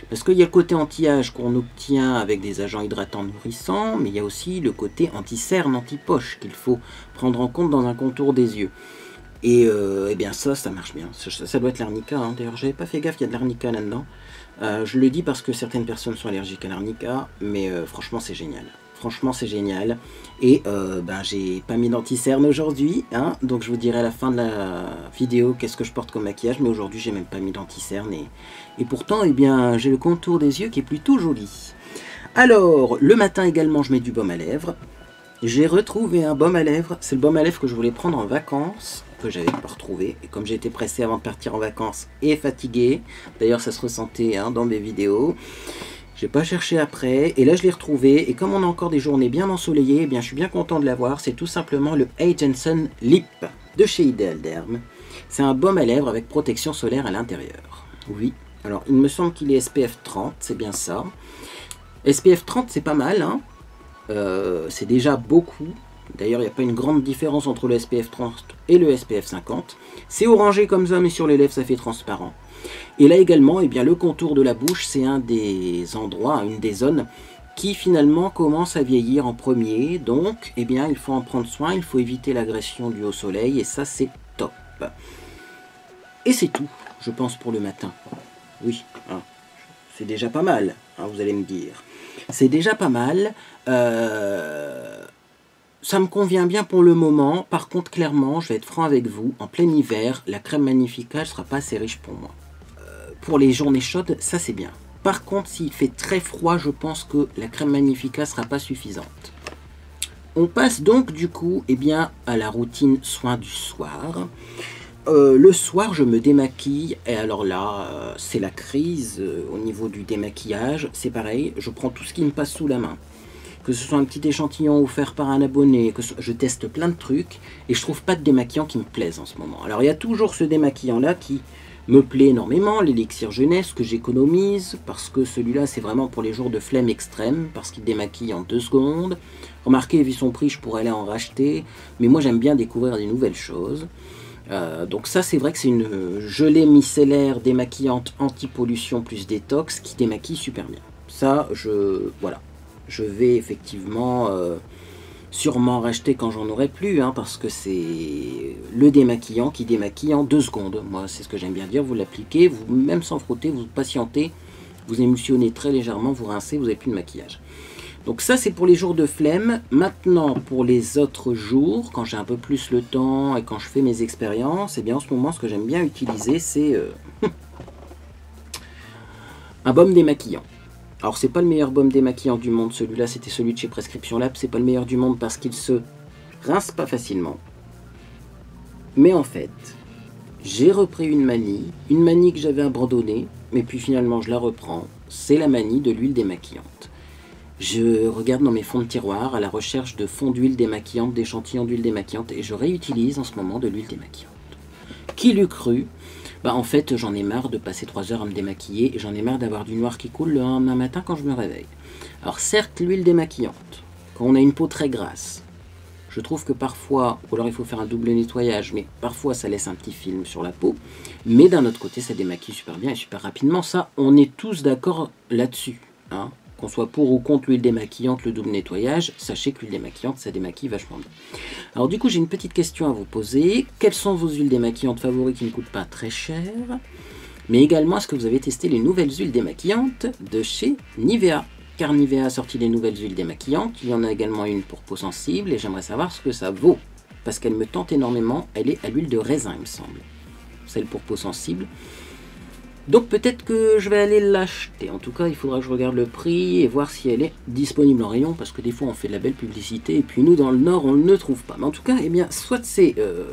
Parce qu'il y a le côté anti-âge qu'on obtient avec des agents hydratants nourrissants, mais il y a aussi le côté anti-cerne, anti-poche qu'il faut prendre en compte dans un contour des yeux. Et eh bien ça marche bien. Ça doit être l'arnica, hein. D'ailleurs, j'avais pas fait gaffe, il y a de l'arnica là-dedans. Je le dis parce que certaines personnes sont allergiques à l'arnica, mais franchement, c'est génial. Franchement, c'est génial. Et ben, j'ai pas mis d'anti-cerne aujourd'hui, hein, donc je vous dirai à la fin de la vidéo qu'est-ce que je porte comme maquillage, mais aujourd'hui, j'ai même pas mis d'anti-cerne. Et pourtant, eh bien, j'ai le contour des yeux qui est plutôt joli. Alors, le matin également, je mets du baume à lèvres. J'ai retrouvé un baume à lèvres. C'est le baume à lèvres que je voulais prendre en vacances, que j'avais pas retrouvé. Et comme j'ai été pressé avant de partir en vacances et fatigué, d'ailleurs ça se ressentait hein, dans mes vidéos, j'ai pas cherché après. Et là je l'ai retrouvé. Et comme on a encore des journées bien ensoleillées, eh bien je suis bien content de l'avoir. C'est tout simplement le Agenson Lip de chez Ideal Derm. C'est un baume à lèvres avec protection solaire à l'intérieur. Oui. Alors il me semble qu'il est SPF 30, c'est bien ça. SPF 30 c'est pas mal, hein. C'est déjà beaucoup. D'ailleurs, il n'y a pas une grande différence entre le SPF 30 et le SPF 50. C'est orangé comme ça, mais sur les lèvres, ça fait transparent. Et là également, eh bien, le contour de la bouche, c'est un des endroits, une des zones qui finalement commence à vieillir en premier. Donc, eh bien, il faut en prendre soin, il faut éviter l'agression due au soleil, et ça, c'est top. Et c'est tout, je pense, pour le matin. Oui, hein, c'est déjà pas mal, hein, vous allez me dire. C'est déjà pas mal. Ça me convient bien pour le moment. Par contre, clairement, je vais être franc avec vous. En plein hiver, la crème Magnifica ne sera pas assez riche pour moi. Pour les journées chaudes, ça c'est bien. Par contre, s'il fait très froid, je pense que la crème Magnifica ne sera pas suffisante. On passe donc du coup eh bien, à la routine soin du soir. Le soir, je me démaquille, et alors là, c'est la crise au niveau du démaquillage. C'est pareil, je prends tout ce qui me passe sous la main. Que ce soit un petit échantillon offert par un abonné, je teste plein de trucs, et je trouve pas de démaquillant qui me plaise en ce moment. Alors il y a toujours ce démaquillant-là qui me plaît énormément, l'élixir jeunesse, que j'économise, parce que celui-là, c'est vraiment pour les jours de flemme extrême, parce qu'il démaquille en 2 secondes. Remarquez, vu son prix, je pourrais aller en racheter, mais moi j'aime bien découvrir des nouvelles choses. Donc ça c'est vrai que c'est une gelée micellaire démaquillante anti-pollution plus détox qui démaquille super bien. Ça voilà, je vais effectivement sûrement racheter quand j'en aurai plus, hein, parce que c'est le démaquillant qui démaquille en 2 secondes. Moi c'est ce que j'aime bien dire, vous l'appliquez, vous même sans frotter, vous patientez, vous émulsionnez très légèrement, vous rincez, vous n'avez plus de maquillage. Donc ça c'est pour les jours de flemme. Maintenant pour les autres jours, quand j'ai un peu plus le temps et quand je fais mes expériences, et bien en ce moment ce que j'aime bien utiliser c'est un baume démaquillant. Alors c'est pas le meilleur baume démaquillant du monde, celui-là c'était celui de chez Prescription Lab, c'est pas le meilleur du monde parce qu'il se rince pas facilement. Mais en fait, j'ai repris une manie que j'avais abandonnée, mais puis finalement je la reprends, c'est la manie de l'huile démaquillante. Je regarde dans mes fonds de tiroir à la recherche de fonds d'huile démaquillante, d'échantillons d'huile démaquillante, et je réutilise en ce moment de l'huile démaquillante. Qui l'eût cru? Bah en fait j'en ai marre de passer 3 heures à me démaquiller, et j'en ai marre d'avoir du noir qui coule le lendemain matin quand je me réveille. Alors certes l'huile démaquillante, quand on a une peau très grasse, je trouve que parfois, ou alors il faut faire un double nettoyage, mais parfois ça laisse un petit film sur la peau, mais d'un autre côté ça démaquille super bien et super rapidement, ça on est tous d'accord là-dessus, hein. Qu'on soit pour ou contre l'huile démaquillante, le double nettoyage, sachez que l'huile démaquillante, ça démaquille vachement bien. Alors du coup, j'ai une petite question à vous poser. Quelles sont vos huiles démaquillantes favoris qui ne coûtent pas très cher? Mais également, est-ce que vous avez testé les nouvelles huiles démaquillantes de chez Nivea? Car Nivea a sorti des nouvelles huiles démaquillantes. Il y en a également une pour peau sensible et j'aimerais savoir ce que ça vaut. Parce qu'elle me tente énormément. Elle est à l'huile de raisin, il me semble. Celle pour peau sensible. Donc peut-être que je vais aller l'acheter. En tout cas, il faudra que je regarde le prix et voir si elle est disponible en rayon, parce que des fois on fait de la belle publicité et puis nous dans le Nord on ne le trouve pas. Mais en tout cas, eh bien, soit c'est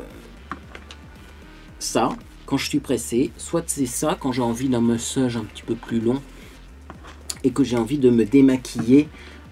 ça quand je suis pressé, soit c'est ça quand j'ai envie d'un massage un petit peu plus long et que j'ai envie de me démaquiller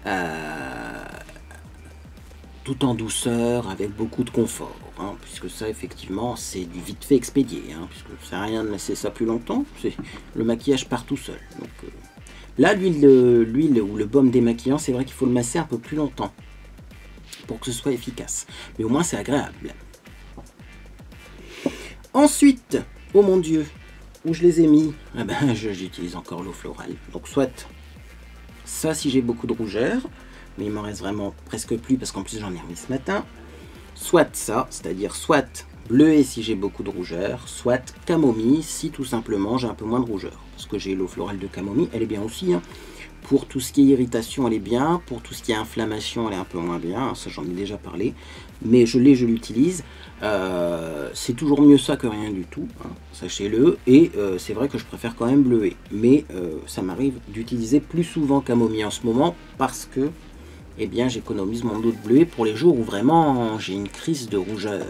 tout en douceur, avec beaucoup de confort, hein, puisque ça effectivement c'est du vite fait expédié, hein, puisque ça sert à rien de laisser ça plus longtemps, le maquillage part tout seul. Donc, là l'huile ou le baume démaquillant, c'est vrai qu'il faut le masser un peu plus longtemps pour que ce soit efficace, mais au moins c'est agréable. Ensuite, oh mon dieu, où je les ai mis, eh ben, j'utilise encore l'eau florale. Donc soit ça si j'ai beaucoup de rougeur, mais il m'en reste vraiment presque plus parce qu'en plus j'en ai remis ce matin. Soit ça, c'est-à-dire soit bleuet si j'ai beaucoup de rougeur, soit camomille si tout simplement j'ai un peu moins de rougeur. Parce que j'ai l'eau florale de camomille, elle est bien aussi. Hein. Pour tout ce qui est irritation, elle est bien. Pour tout ce qui est inflammation, elle est un peu moins bien. Ça, j'en ai déjà parlé. Mais je l'utilise. C'est toujours mieux ça que rien du tout. Hein, sachez-le. Et c'est vrai que je préfère quand même bleuet. Mais ça m'arrive d'utiliser plus souvent camomille en ce moment parce que eh bien, j'économise mon eau de bleuet pour les jours où vraiment j'ai une crise de rougeur.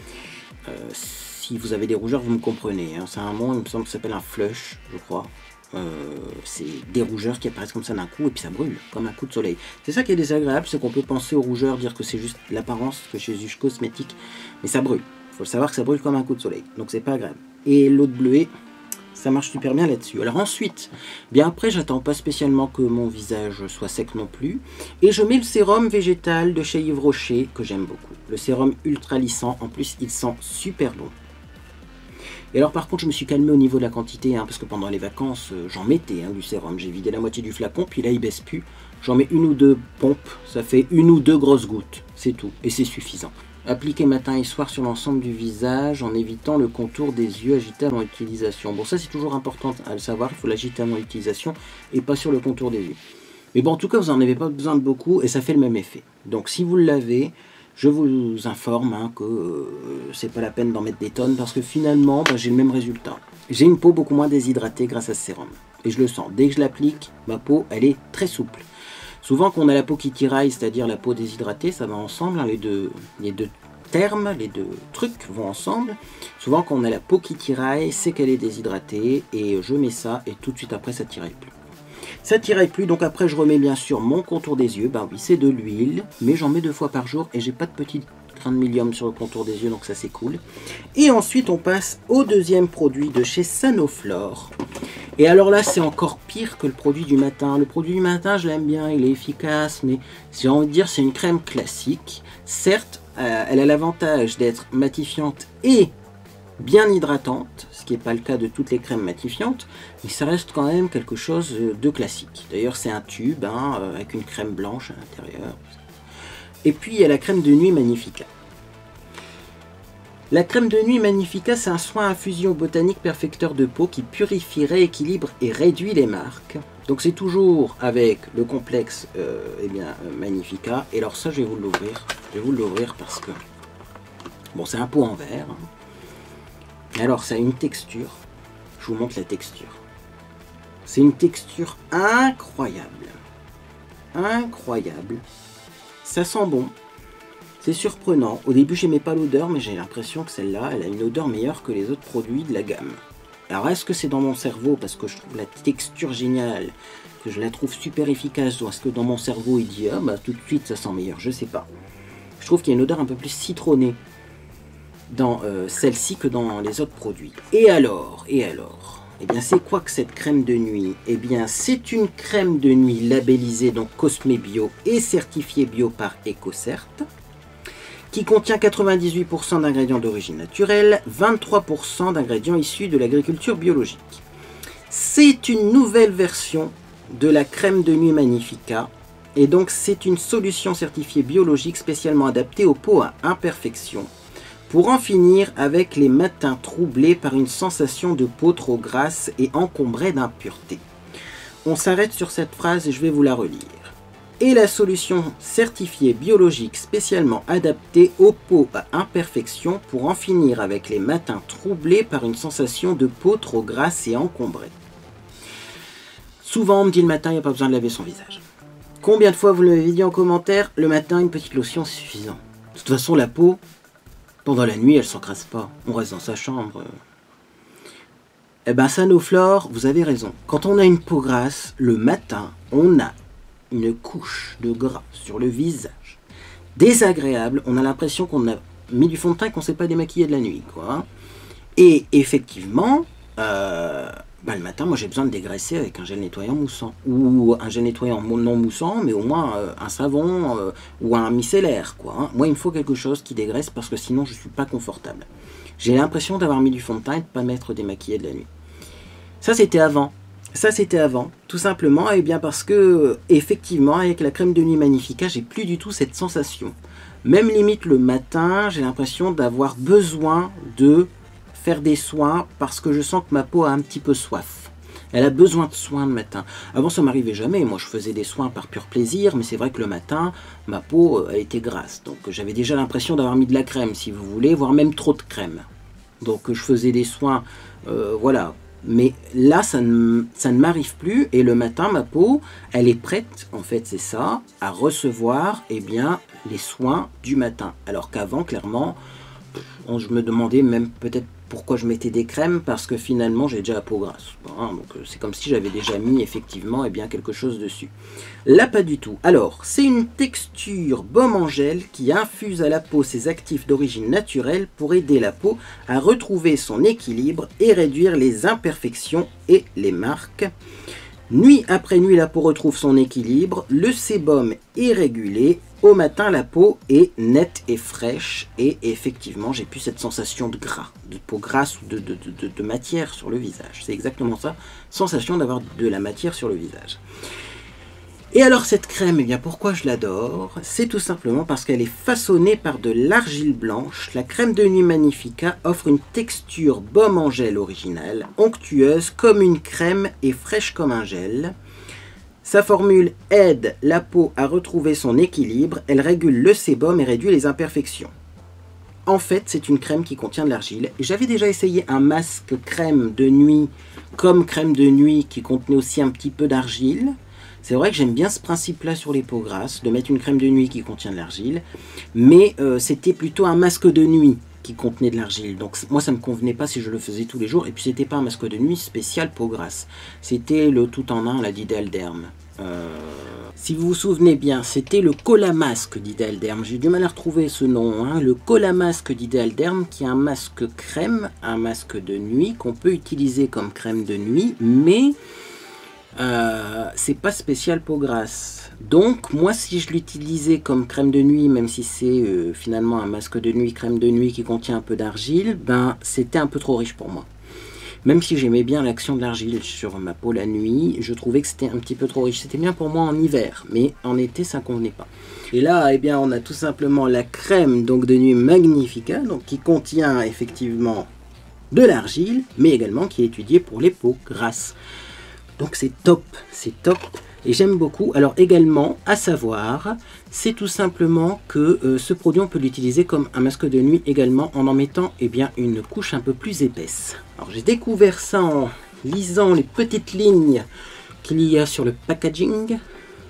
Si vous avez des rougeurs, vous me comprenez. Hein, c'est un mot, il me semble que ça s'appelle un flush, je crois. C'est des rougeurs qui apparaissent comme ça d'un coup et puis ça brûle comme un coup de soleil. C'est ça qui est désagréable, c'est qu'on peut penser aux rougeurs, dire que c'est juste l'apparence, que chez Juge cosmétique, mais ça brûle. Il faut le savoir que ça brûle comme un coup de soleil, donc c'est pas agréable. Et l'eau de bleuet, ça marche super bien là-dessus. Alors ensuite, bien après, j'attends pas spécialement que mon visage soit sec non plus, et je mets le sérum végétal de chez Yves Rocher que j'aime beaucoup. Le sérum ultra lissant, en plus il sent super bon. Et alors par contre je me suis calmé au niveau de la quantité, hein, parce que pendant les vacances j'en mettais du sérum, j'ai vidé la moitié du flacon, puis là il baisse plus, j'en mets une ou deux pompes, ça fait une ou deux grosses gouttes, c'est tout, et c'est suffisant. Appliquer matin et soir sur l'ensemble du visage en évitant le contour des yeux agité avant l'utilisation. Bon ça c'est toujours important à le savoir, il faut l'agiter avant l'utilisation et pas sur le contour des yeux. Mais bon en tout cas vous n'en avez pas besoin de beaucoup et ça fait le même effet. Donc si vous l'avez, je vous informe que c'est pas la peine d'en mettre des tonnes parce que finalement j'ai le même résultat. J'ai une peau beaucoup moins déshydratée grâce à ce sérum. Et je le sens. Dès que je l'applique, ma peau elle est très souple. Souvent quand on a la peau qui tiraille, c'est-à-dire la peau déshydratée, ça va ensemble. Hein, les deux termes, les deux trucs vont ensemble. Souvent quand on a la peau qui tiraille, c'est qu'elle est déshydratée. Et je mets ça et tout de suite après ça tiraille plus. Ça tiraille plus, donc après je remets bien sûr mon contour des yeux. Ben oui, c'est de l'huile, mais j'en mets 2 fois par jour et j'ai pas de petit grain de milium sur le contour des yeux, donc ça c'est cool. Et ensuite on passe au deuxième produit de chez Sanoflore. Et alors là c'est encore pire que le produit du matin. Le produit du matin je l'aime bien, il est efficace, mais j'ai envie de dire c'est une crème classique. Certes, elle a l'avantage d'être matifiante et bien hydratante, ce qui n'est pas le cas de toutes les crèmes matifiantes, mais ça reste quand même quelque chose de classique. D'ailleurs c'est un tube avec une crème blanche à l'intérieur. Et puis il y a la crème de nuit Magnifica. La crème de nuit Magnifica, c'est un soin infusion botanique perfecteur de peau qui purifie, rééquilibre et réduit les marques. Donc c'est toujours avec le complexe Magnifica. Et alors ça je vais vous l'ouvrir. Je vais vous l'ouvrir parce que bon c'est un pot en verre. Alors ça a une texture, je vous montre la texture. C'est une texture incroyable. Incroyable. Ça sent bon. C'est surprenant. Au début j'aimais pas l'odeur, mais j'ai l'impression que celle-là, elle a une odeur meilleure que les autres produits de la gamme. Alors est-ce que c'est dans mon cerveau parce que je trouve la texture géniale, que je la trouve super efficace, ou est-ce que dans mon cerveau il dit ah bah tout de suite ça sent meilleur, je sais pas. Je trouve qu'il y a une odeur un peu plus citronnée dans celle-ci que dans les autres produits. Et alors eh bien c'est quoi que cette crème de nuit? Eh bien c'est une crème de nuit labellisée donc Cosmé Bio et certifiée bio par EcoCert, qui contient 98% d'ingrédients d'origine naturelle, 23% d'ingrédients issus de l'agriculture biologique. C'est une nouvelle version de la crème de nuit Magnifica, et donc c'est une solution certifiée biologique spécialement adaptée aux peaux à imperfection, pour en finir avec les matins troublés par une sensation de peau trop grasse et encombrée d'impuretés. On s'arrête sur cette phrase et je vais vous la relire. Et la solution certifiée biologique spécialement adaptée aux peaux à imperfection pour en finir avec les matins troublés par une sensation de peau trop grasse et encombrée. Souvent on me dit le matin il n'y a pas besoin de laver son visage. Combien de fois vous l'avez dit en commentaire, le matin une petite lotion c'est suffisant. De toute façon la peau, pendant la nuit, elle ne s'encrasse pas. On reste dans sa chambre. Eh ben, Sanoflore, vous avez raison. Quand on a une peau grasse, le matin, on a une couche de gras sur le visage. Désagréable. On a l'impression qu'on a mis du fond de teint et qu'on ne s'est pas démaquillé de la nuit, quoi. Et effectivement, le matin, moi, j'ai besoin de dégraisser avec un gel nettoyant moussant. Ou un gel nettoyant non moussant, mais au moins un savon ou un micellaire, quoi. Moi, il me faut quelque chose qui dégraisse parce que sinon, je ne suis pas confortable. J'ai l'impression d'avoir mis du fond de teint et de ne pas m'être démaquillé de la nuit. Ça c'était avant. Ça c'était avant, tout simplement, et bien parce que effectivement avec la crème de nuit Magnifica, j'ai plus du tout cette sensation. Même limite le matin, j'ai l'impression d'avoir besoin de faire des soins parce que je sens que ma peau a un petit peu soif. Elle a besoin de soins le matin. Avant ça m'arrivait jamais, moi je faisais des soins par pur plaisir, mais c'est vrai que le matin, ma peau elle était grasse. Donc j'avais déjà l'impression d'avoir mis de la crème si vous voulez, voire même trop de crème. Donc je faisais des soins, voilà. Mais là, ça ne m'arrive plus, et le matin, ma peau, elle est prête, en fait, c'est ça, à recevoir, eh bien, les soins du matin. Alors qu'avant, clairement, je me demandais même peut-être pourquoi je mettais des crèmes, parce que finalement, j'ai déjà la peau grasse. Hein, donc c'est comme si j'avais déjà mis, effectivement, eh bien, quelque chose dessus. Là, pas du tout. Alors, c'est une texture baume en gel qui infuse à la peau ses actifs d'origine naturelle pour aider la peau à retrouver son équilibre et réduire les imperfections et les marques. Nuit après nuit, la peau retrouve son équilibre, le sébum est régulé, au matin la peau est nette et fraîche, et effectivement j'ai plus cette sensation de gras, de peau grasse ou de matière sur le visage. C'est exactement ça, sensation d'avoir de la matière sur le visage. Et alors cette crème, eh bien pourquoi je l'adore? C'est tout simplement parce qu'elle est façonnée par de l'argile blanche. La crème de nuit Magnifica offre une texture baume en gel originale, onctueuse comme une crème et fraîche comme un gel. Sa formule aide la peau à retrouver son équilibre, elle régule le sébum et réduit les imperfections. En fait, c'est une crème qui contient de l'argile. J'avais déjà essayé un masque crème de nuit comme crème de nuit qui contenait aussi un petit peu d'argile. C'est vrai que j'aime bien ce principe-là sur les peaux grasses, de mettre une crème de nuit qui contient de l'argile, mais c'était plutôt un masque de nuit qui contenait de l'argile. Donc moi, ça ne me convenait pas si je le faisais tous les jours, et puis c'était pas un masque de nuit spécial peau grasse. C'était le tout-en-un, la d'Ideal Derm. Si vous vous souvenez bien, c'était le Colamasque d'Ideal Derm. J'ai du mal à retrouver ce nom, hein. Le Colamasque d'Ideal Derm, qui est un masque crème, un masque de nuit, qu'on peut utiliser comme crème de nuit, mais c'est pas spécial peau grasse. Donc moi, si je l'utilisais comme crème de nuit, même si c'est finalement un masque de nuit, crème de nuit qui contient un peu d'argile, ben c'était un peu trop riche pour moi. Même si j'aimais bien l'action de l'argile sur ma peau la nuit, je trouvais que c'était un petit peu trop riche. C'était bien pour moi en hiver, mais en été ça ne convenait pas. Et là, eh bien, on a tout simplement la crème donc de nuit Magnifica, donc qui contient effectivement de l'argile, mais également qui est étudiée pour les peaux grasses. Donc c'est top, et j'aime beaucoup. Alors également, à savoir, c'est tout simplement que ce produit, on peut l'utiliser comme un masque de nuit également en mettant eh bien, une couche un peu plus épaisse. Alors j'ai découvert ça en lisant les petites lignes qu'il y a sur le packaging.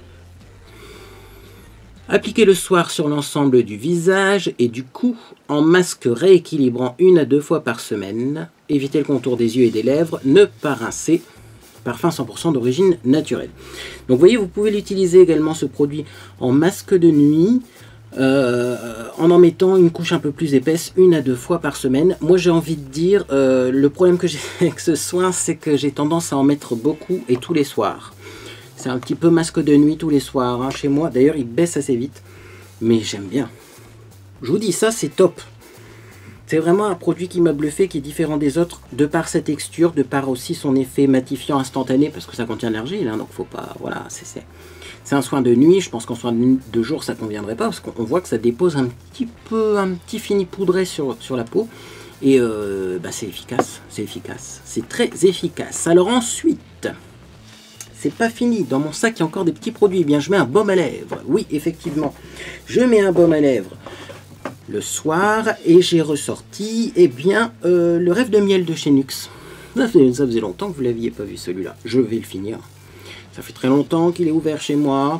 Appliquez le soir sur l'ensemble du visage et du cou en masque rééquilibrant 1 à 2 fois par semaine. Évitez le contour des yeux et des lèvres, ne pas rincer. Parfum 100% d'origine naturelle. Donc vous voyez, vous pouvez l'utiliser également ce produit en masque de nuit en mettant une couche un peu plus épaisse 1 à 2 fois par semaine. Moi j'ai envie de dire, le problème que j'ai avec ce soin, c'est que j'ai tendance à en mettre beaucoup et tous les soirs. C'est un petit peu masque de nuit tous les soirs hein, chez moi. D'ailleurs il baisse assez vite, mais j'aime bien. Je vous dis ça, c'est top. C'est vraiment un produit qui m'a bluffé, qui est différent des autres, de par sa texture, de par aussi son effet matifiant instantané, parce que ça contient de l'argile, hein, donc faut pas... Voilà, c'est un soin de nuit, je pense qu'en soin de jour, ça ne conviendrait pas, parce qu'on voit que ça dépose un petit fini poudré sur la peau, et bah, c'est efficace, c'est très efficace. Alors ensuite, c'est pas fini, dans mon sac il y a encore des petits produits, eh bien je mets un baume à lèvres, oui, effectivement, je mets un baume à lèvres le soir, et j'ai ressorti eh bien, le rêve de miel de chez Nuxe. Ça faisait longtemps que vous ne l'aviez pas vu celui-là. Je vais le finir. Ça fait très longtemps qu'il est ouvert chez moi.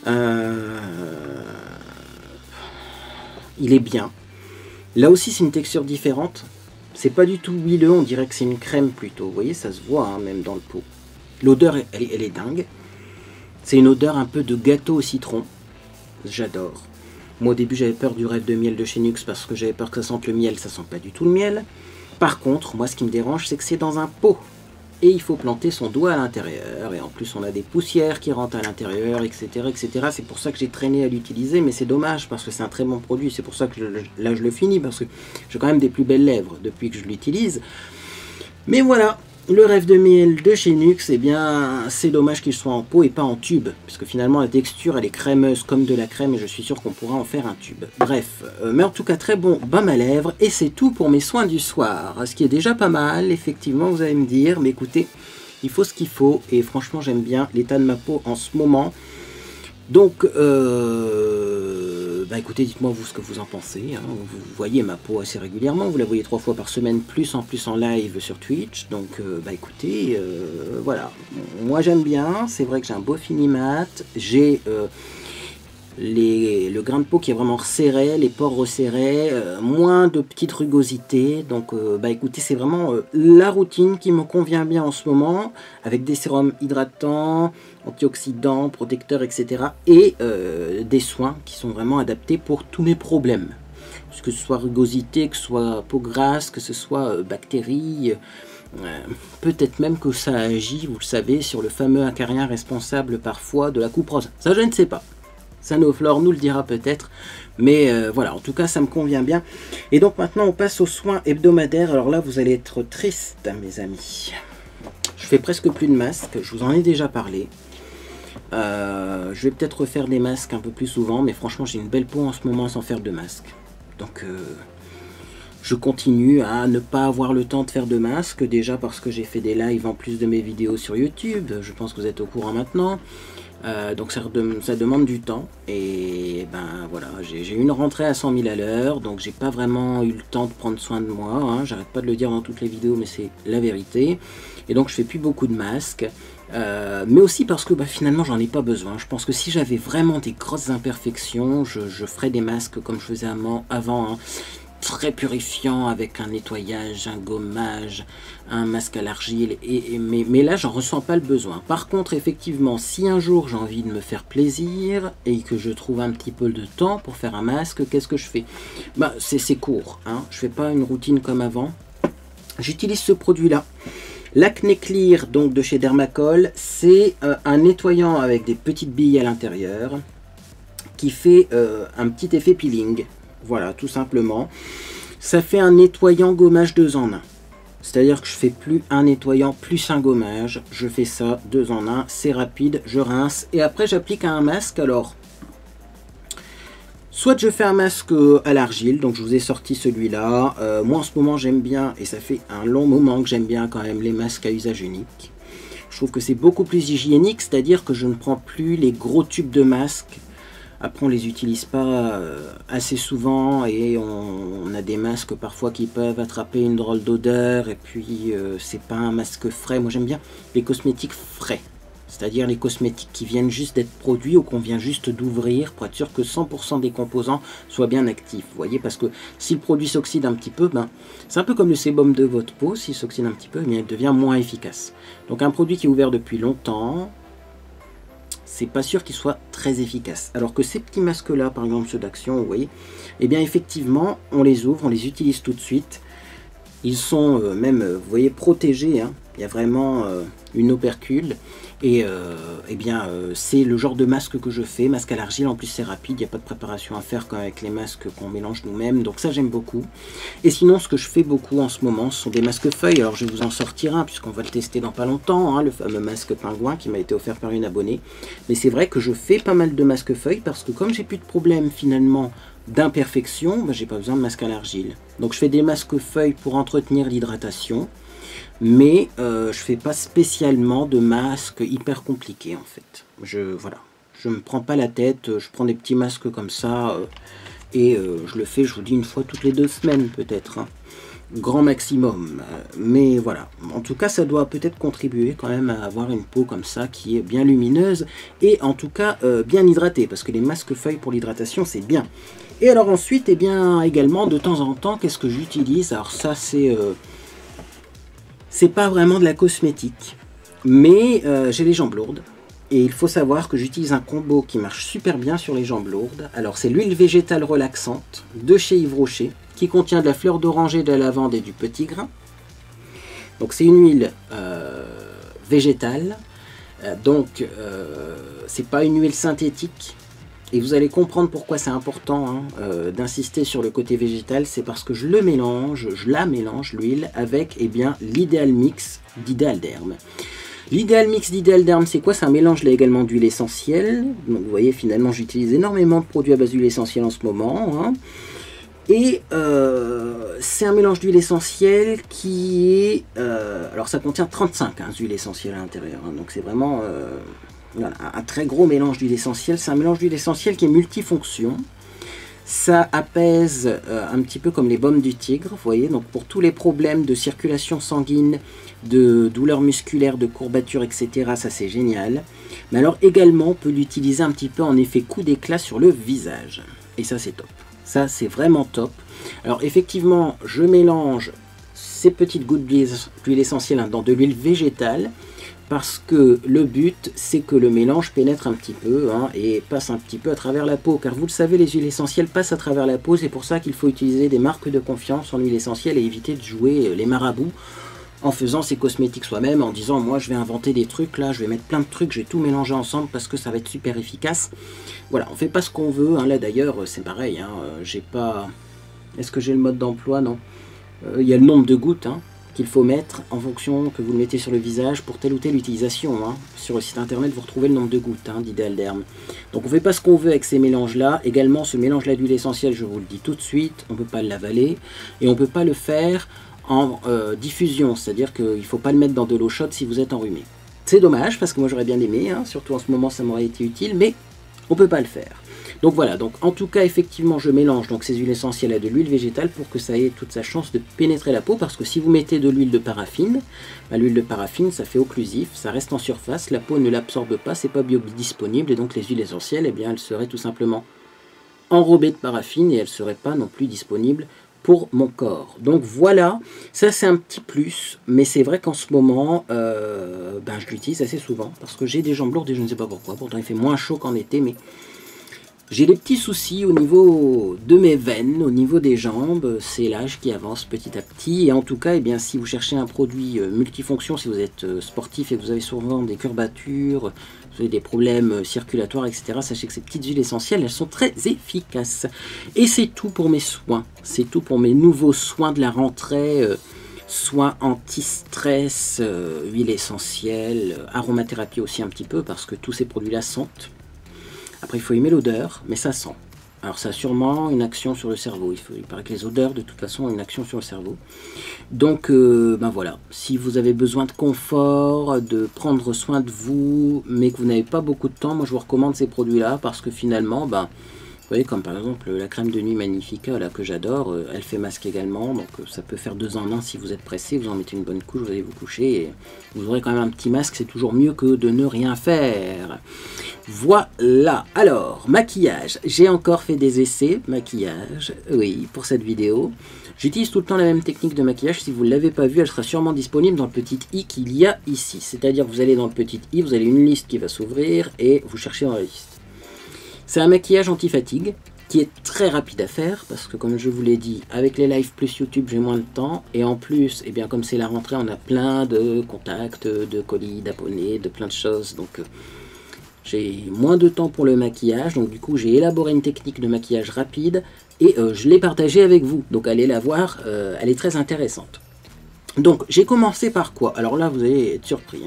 Il est bien. Là aussi, c'est une texture différente. C'est pas du tout huileux, on dirait que c'est une crème plutôt. Vous voyez, ça se voit hein, même dans le pot. L'odeur, elle est dingue. C'est une odeur un peu de gâteau au citron. J'adore. Moi au début j'avais peur du rêve de miel de chez Nuxe parce que j'avais peur que ça sente le miel, ça sent pas du tout le miel. Par contre, moi ce qui me dérange c'est que c'est dans un pot. Et il faut planter son doigt à l'intérieur, et en plus on a des poussières qui rentrent à l'intérieur, etc. etc. C'est pour ça que j'ai traîné à l'utiliser, mais c'est dommage parce que c'est un très bon produit. C'est pour ça que là je le finis, parce que j'ai quand même des plus belles lèvres depuis que je l'utilise. Mais voilà, le rêve de miel de chez Nux, eh bien, c'est dommage qu'il soit en pot et pas en tube, puisque finalement la texture elle est crémeuse comme de la crème et je suis sûr qu'on pourra en faire un tube. Bref, mais en tout cas très bon baume à lèvres et c'est tout pour mes soins du soir, ce qui est déjà pas mal, effectivement vous allez me dire, mais écoutez, il faut ce qu'il faut et franchement j'aime bien l'état de ma peau en ce moment. Donc, bah écoutez, dites-moi vous ce que vous en pensez. Hein. Vous voyez ma peau assez régulièrement, vous la voyez 3 fois par semaine, plus en live sur Twitch. Donc, bah écoutez, voilà. Moi j'aime bien, c'est vrai que j'ai un beau fini mat, j'ai le grain de peau qui est vraiment resserré, les pores resserrés, moins de petites rugosités. Donc, bah écoutez, c'est vraiment la routine qui me convient bien en ce moment, avec des sérums hydratants, antioxydants, protecteurs, etc. Et des soins qui sont vraiment adaptés pour tous mes problèmes. Que ce soit rugosité, que ce soit peau grasse, que ce soit bactéries, peut-être même que ça agit, vous le savez, sur le fameux acarien responsable parfois de la coupe rose. Ça, je ne sais pas. Sanoflore nous le dira peut-être, mais voilà, en tout cas ça me convient bien. Et donc maintenant on passe aux soins hebdomadaires. Alors là vous allez être triste mes amis. Je fais presque plus de masques, je vous en ai déjà parlé. Je vais peut-être refaire des masques un peu plus souvent, mais franchement j'ai une belle peau en ce moment sans faire de masque. Donc je continue à ne pas avoir le temps de faire de masques, déjà parce que j'ai fait des lives en plus de mes vidéos sur YouTube, je pense que vous êtes au courant maintenant. Donc ça demande du temps et ben voilà, j'ai eu une rentrée à 100 000 à l'heure, donc j'ai pas vraiment eu le temps de prendre soin de moi, hein. J'arrête pas de le dire dans toutes les vidéos mais c'est la vérité, et donc je fais plus beaucoup de masques, mais aussi parce que bah, finalement j'en ai pas besoin. Je pense que si j'avais vraiment des grosses imperfections, je ferais des masques comme je faisais avant, hein. Très purifiant avec un nettoyage, un gommage, un masque à l'argile, mais là j'en ressens pas le besoin. Par contre effectivement si un jour j'ai envie de me faire plaisir et que je trouve un petit peu de temps pour faire un masque, qu'est-ce que je fais? Bah c'est court, hein. Je fais pas une routine comme avant. J'utilise ce produit là, l'Acné Clear donc de chez Dermacol. C'est un nettoyant avec des petites billes à l'intérieur qui fait un petit effet peeling. Voilà, tout simplement. Ça fait un nettoyant gommage 2 en 1. C'est-à-dire que je fais plus un nettoyant plus un gommage. Je fais ça 2 en 1. C'est rapide, je rince. Et après, j'applique un masque. Alors, soit je fais un masque à l'argile. Donc, je vous ai sorti celui-là. Moi, en ce moment, j'aime bien, et ça fait un long moment que j'aime bien quand même les masques à usage unique. Je trouve que c'est beaucoup plus hygiénique. C'est-à-dire que je ne prends plus les gros tubes de masques. Après, on les utilise pas assez souvent et on a des masques parfois qui peuvent attraper une drôle d'odeur et puis c'est pas un masque frais. Moi, j'aime bien les cosmétiques frais, c'est-à-dire les cosmétiques qui viennent juste d'être produits ou qu'on vient juste d'ouvrir pour être sûr que 100% des composants soient bien actifs. Vous voyez, parce que si le produit s'oxyde un petit peu, ben, c'est un peu comme le sébum de votre peau. S'il s'oxyde un petit peu, eh bien, il devient moins efficace. Donc, un produit qui est ouvert depuis longtemps, c'est pas sûr qu'il soit très efficace. Alors que ces petits masques là, par exemple ceux d'Action, vous voyez, eh bien effectivement, on les ouvre, on les utilise tout de suite. Ils sont même, vous voyez, protégés, hein. Il y a vraiment une opercule. Et eh bien, c'est le genre de masque que je fais, masque à l'argile. En plus, c'est rapide, il n'y a pas de préparation à faire comme avec les masques qu'on mélange nous-mêmes. Donc ça, j'aime beaucoup. Et sinon, ce que je fais beaucoup en ce moment, ce sont des masques feuilles. Alors, je vais vous en sortir un, puisqu'on va le tester dans pas longtemps, hein, le fameux masque pingouin qui m'a été offert par une abonnée. Mais c'est vrai que je fais pas mal de masques feuilles, parce que comme j'ai plus de problème finalement d'imperfection, ben, j'ai pas besoin de masque à l'argile. Donc je fais des masques feuilles pour entretenir l'hydratation. Mais je fais pas spécialement de masques hyper compliqués en fait. Voilà, je me prends pas la tête, je prends des petits masques comme ça et je le fais, je vous dis, une fois toutes les 2 semaines peut-être, hein. Grand maximum. Mais voilà, en tout cas ça doit peut-être contribuer quand même à avoir une peau comme ça qui est bien lumineuse et en tout cas bien hydratée, parce que les masques feuilles pour l'hydratation c'est bien. Et alors ensuite, eh bien également de temps en temps, qu'est-ce que j'utilise? Alors ça c'est pas vraiment de la cosmétique, mais j'ai les jambes lourdes. Et il faut savoir que j'utilise un combo qui marche super bien sur les jambes lourdes. Alors c'est l'huile végétale relaxante de chez Yves Rocher, qui contient de la fleur d'oranger, de la lavande et du petit grain. Donc c'est une huile végétale, donc c'est pas une huile synthétique. Et vous allez comprendre pourquoi c'est important d'insister sur le côté végétal. C'est parce que je la mélange, l'huile, avec l'idéal mix d'Ideal Derm. L'idéal mix d'Ideal Derm, c'est quoi? C'est un mélange là également d'huile essentielle. Donc vous voyez, finalement, j'utilise énormément de produits à base d'huile essentielle en ce moment. Et c'est un mélange d'huile essentielle qui est... alors ça contient 35 huiles essentielles à l'intérieur. Donc c'est vraiment voilà, un très gros mélange d'huile essentielle. C'est un mélange d'huile essentielle qui est multifonction. Ça apaise un petit peu comme les baumes du tigre, vous voyez. Donc pour tous les problèmes de circulation sanguine, de douleurs musculaires, de courbatures, etc. Ça c'est génial. Mais alors également on peut l'utiliser un petit peu en effet coup d'éclat sur le visage. Et ça c'est top. Ça, c'est vraiment top. Alors, effectivement, je mélange ces petites gouttes d'huile essentielle dans de l'huile végétale parce que le but, c'est que le mélange pénètre un petit peu et passe un petit peu à travers la peau. Car vous le savez, les huiles essentielles passent à travers la peau. C'est pour ça qu'il faut utiliser des marques de confiance en huile essentielle et éviter de jouer les marabouts en faisant ses cosmétiques soi-même, en disant moi je vais inventer des trucs là, je vais mettre plein de trucs, je vais tout mélanger ensemble parce que ça va être super efficace. Voilà, on fait pas ce qu'on veut, là d'ailleurs c'est pareil, j'ai pas... Est-ce que j'ai le mode d'emploi? Non. Il y a le nombre de gouttes qu'il faut mettre en fonction que vous le mettez sur le visage pour telle ou telle utilisation. Sur le site internet vous retrouvez le nombre de gouttes d'Ideal Derm. Donc on fait pas ce qu'on veut avec ces mélanges là. Également ce mélange là d'huile essentielle, je vous le dis tout de suite, on peut pas l'avaler et on peut pas le faire en diffusion, c'est-à-dire qu'il ne faut pas le mettre dans de l'eau chaude si vous êtes enrhumé. C'est dommage, parce que moi j'aurais bien aimé, surtout en ce moment ça m'aurait été utile, mais on ne peut pas le faire. Donc voilà, donc en tout cas effectivement je mélange donc ces huiles essentielles à de l'huile végétale pour que ça ait toute sa chance de pénétrer la peau, parce que si vous mettez de l'huile de paraffine, l'huile de paraffine ça fait occlusif, ça reste en surface, la peau ne l'absorbe pas, c'est pas biodisponible, et donc les huiles essentielles, elles seraient tout simplement enrobées de paraffine et elles ne seraient pas non plus disponibles pour mon corps. Donc voilà, ça c'est un petit plus, mais c'est vrai qu'en ce moment, je l'utilise assez souvent, parce que j'ai des jambes lourdes et je ne sais pas pourquoi, pourtant il fait moins chaud qu'en été, mais j'ai des petits soucis au niveau de mes veines, au niveau des jambes, c'est l'âge qui avance petit à petit, et en tout cas, si vous cherchez un produit multifonction, si vous êtes sportif et que vous avez souvent des courbatures, vous avez des problèmes circulatoires, etc., sachez que ces petites huiles essentielles, elles sont très efficaces. Et c'est tout pour mes soins, c'est tout pour mes nouveaux soins de la rentrée, soins anti-stress, huile essentielle, aromathérapie aussi un petit peu, parce que tous ces produits-là sentent. Après, il faut aimer l'odeur, mais ça sent. Alors, ça a sûrement une action sur le cerveau. Il paraît que les odeurs, de toute façon, ont une action sur le cerveau. Donc, voilà. Si vous avez besoin de confort, de prendre soin de vous, mais que vous n'avez pas beaucoup de temps, moi, je vous recommande ces produits-là, parce que finalement, vous voyez, comme par exemple la crème de nuit Magnifica, là, que j'adore, elle fait masque également, donc ça peut faire 2 en 1 si vous êtes pressé, vous en mettez une bonne couche, vous allez vous coucher, et vous aurez quand même un petit masque, c'est toujours mieux que de ne rien faire. Voilà, alors, maquillage, j'ai encore fait des essais, maquillage, oui, pour cette vidéo. J'utilise tout le temps la même technique de maquillage, si vous ne l'avez pas vue, elle sera sûrement disponible dans le petit i qu'il y a ici. C'est-à-dire que vous allez dans le petit i, vous avez une liste qui va s'ouvrir, et vous cherchez dans la liste. C'est un maquillage anti-fatigue qui est très rapide à faire parce que comme je vous l'ai dit, avec les lives plus YouTube, j'ai moins de temps. Et en plus, comme c'est la rentrée, on a plein de contacts, de colis, d'abonnés, de plein de choses. Donc j'ai moins de temps pour le maquillage. Donc du coup, j'ai élaboré une technique de maquillage rapide et je l'ai partagée avec vous. Donc allez la voir, elle est très intéressante. Donc j'ai commencé par quoi? Alors là, vous allez être surpris.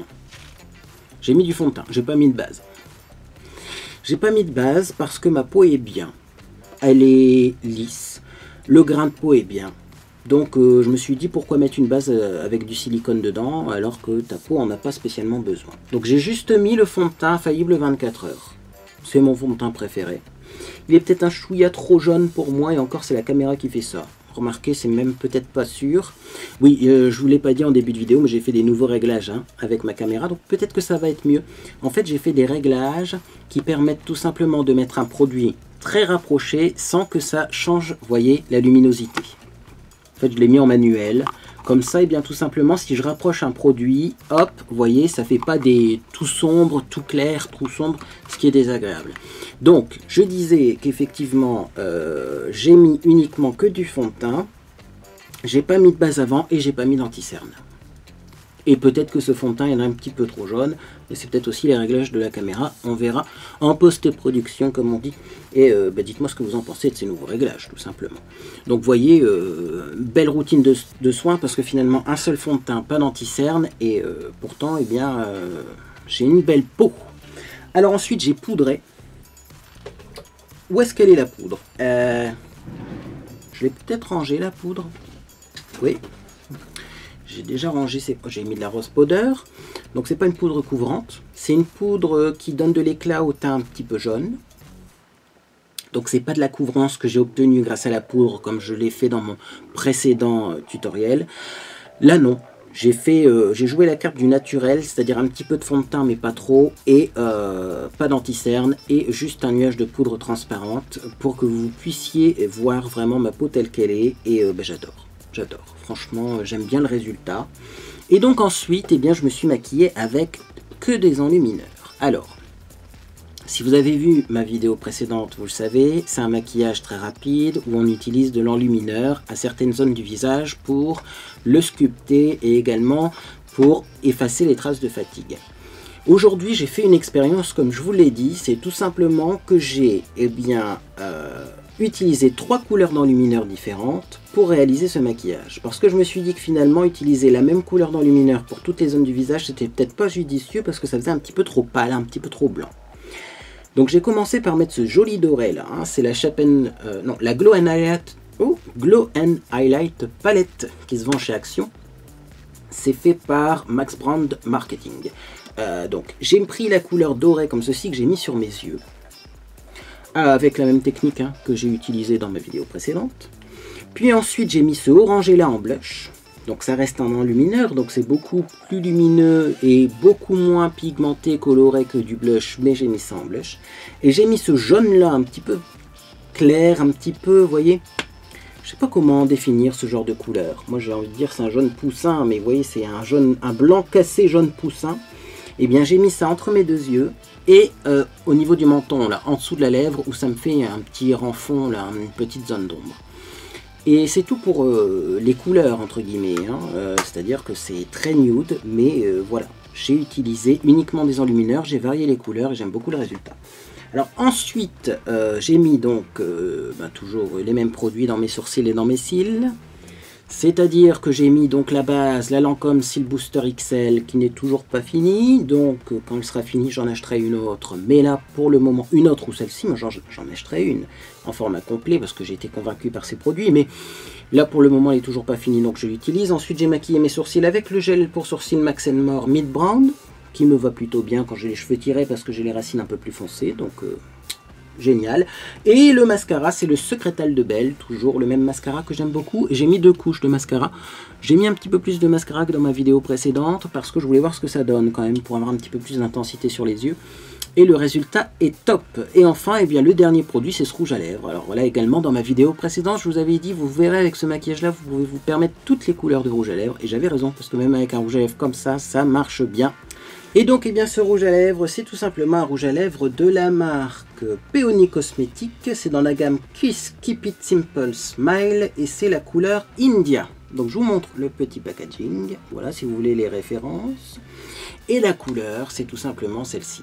J'ai mis du fond de teint, j'ai pas mis de base. J'ai pas mis de base parce que ma peau est bien. Elle est lisse. Le grain de peau est bien. Donc je me suis dit pourquoi mettre une base avec du silicone dedans alors que ta peau en a pas spécialement besoin. Donc j'ai juste mis le fond de teint Infaillible 24 heures. C'est mon fond de teint préféré. Il est peut-être un chouïa trop jaune pour moi et encore c'est la caméra qui fait ça. Remarquez, c'est même peut-être pas sûr. Oui, je vous l'ai pas dit en début de vidéo, mais j'ai fait des nouveaux réglages avec ma caméra, donc peut-être que ça va être mieux. En fait, j'ai fait des réglages qui permettent tout simplement de mettre un produit très rapproché sans que ça change, voyez, la luminosité. En fait, je l'ai mis en manuel. Comme ça, tout simplement, si je rapproche un produit, hop, vous voyez, ça fait pas des tout sombre, tout clair, tout sombre, ce qui est désagréable. Donc, je disais qu'effectivement, j'ai mis uniquement que du fond de teint. J'ai pas mis de base avant et j'ai pas mis d'anti-cerne. Et peut-être que ce fond de teint est un petit peu trop jaune. Et c'est peut-être aussi les réglages de la caméra. On verra en post-production, comme on dit. Et dites-moi ce que vous en pensez de ces nouveaux réglages, tout simplement. Donc vous voyez, belle routine de soins, parce que finalement, un seul fond de teint, pas d'anti-cerne. Et pourtant, eh bien, j'ai une belle peau. Alors ensuite, j'ai poudré. Où est-ce qu'elle est la poudre? Je l'ai peut-être rangée, la poudre. Oui. J'ai déjà rangé, j'ai mis de la rose powder, donc c'est pas une poudre couvrante, c'est une poudre qui donne de l'éclat au teint un petit peu jaune. Donc c'est pas de la couvrance que j'ai obtenue grâce à la poudre comme je l'ai fait dans mon précédent tutoriel. Là non, j'ai joué la carte du naturel, c'est-à-dire un petit peu de fond de teint mais pas trop, et pas d'anti-cerne, et juste un nuage de poudre transparente pour que vous puissiez voir vraiment ma peau telle qu'elle est, et j'adore. J'adore, franchement, j'aime bien le résultat. Et donc ensuite, eh bien, je me suis maquillé avec que des enlumineurs. Alors, si vous avez vu ma vidéo précédente, vous le savez, c'est un maquillage très rapide où on utilise de l'enlumineur à certaines zones du visage pour le sculpter et également pour effacer les traces de fatigue. Aujourd'hui, j'ai fait une expérience, comme je vous l'ai dit, c'est tout simplement que j'ai utilisé 3 couleurs d'enlumineur différentes pour réaliser ce maquillage. Parce que je me suis dit que finalement, utiliser la même couleur d'enlumineur pour toutes les zones du visage, c'était peut-être pas judicieux parce que ça faisait un petit peu trop pâle, un petit peu trop blanc. Donc j'ai commencé par mettre ce joli doré là, hein, c'est la la Glow and Highlight Palette qui se vend chez Action. C'est fait par Max Brand Marketing. Donc j'ai pris la couleur dorée comme ceci que j'ai mis sur mes yeux. Avec la même technique hein, que j'ai utilisée dans ma vidéo précédente. Puis ensuite j'ai mis ce orangé là en blush. Donc ça reste un enlumineur, donc c'est beaucoup plus lumineux et beaucoup moins pigmenté, coloré que du blush, mais j'ai mis ça en blush. Et j'ai mis ce jaune là un petit peu clair, un petit peu, vous voyez, je sais pas comment définir ce genre de couleur. Moi j'ai envie de dire c'est un jaune poussin, mais vous voyez c'est un blanc cassé jaune poussin. Et bien j'ai mis ça entre mes deux yeux et au niveau du menton, là, en dessous de la lèvre, où ça me fait un petit renfond, là, une petite zone d'ombre. Et c'est tout pour les couleurs, entre guillemets, hein. C'est-à-dire que c'est très nude, mais voilà. J'ai utilisé uniquement des enlumineurs, j'ai varié les couleurs et j'aime beaucoup le résultat. Alors ensuite, j'ai mis donc toujours les mêmes produits dans mes sourcils et dans mes cils. C'est-à-dire que j'ai mis donc la base, la Lancôme Cils Booster XL qui n'est toujours pas finie. Donc quand elle sera finie, j'en achèterai une autre. Mais là, pour le moment, une autre ou celle-ci, moi j'en achèterai une en format complet parce que j'ai été convaincu par ces produits. Mais là, pour le moment, elle n'est toujours pas finie, donc je l'utilise. Ensuite, j'ai maquillé mes sourcils avec le gel pour sourcils Max & More Mid Brown qui me va plutôt bien quand j'ai les cheveux tirés parce que j'ai les racines un peu plus foncées. Donc génial. Et le mascara, c'est le Secretal de Belle, toujours le même mascara que j'aime beaucoup. Et j'ai mis 2 couches de mascara. J'ai mis un petit peu plus de mascara que dans ma vidéo précédente parce que je voulais voir ce que ça donne quand même pour avoir un petit peu plus d'intensité sur les yeux. Et le résultat est top. Et enfin, eh bien, le dernier produit, c'est ce rouge à lèvres. Alors voilà, également dans ma vidéo précédente, je vous avais dit, vous verrez avec ce maquillage-là, vous pouvez vous permettre toutes les couleurs de rouge à lèvres. Et j'avais raison, parce que même avec un rouge à lèvres comme ça, ça marche bien. Et donc, eh bien, ce rouge à lèvres, c'est tout simplement un rouge à lèvres de la marque Peony Cosmetics. C'est dans la gamme Kiss Keep It Simple Smile et c'est la couleur India. Donc, je vous montre le petit packaging. Voilà, si vous voulez les références. Et la couleur, c'est tout simplement celle-ci.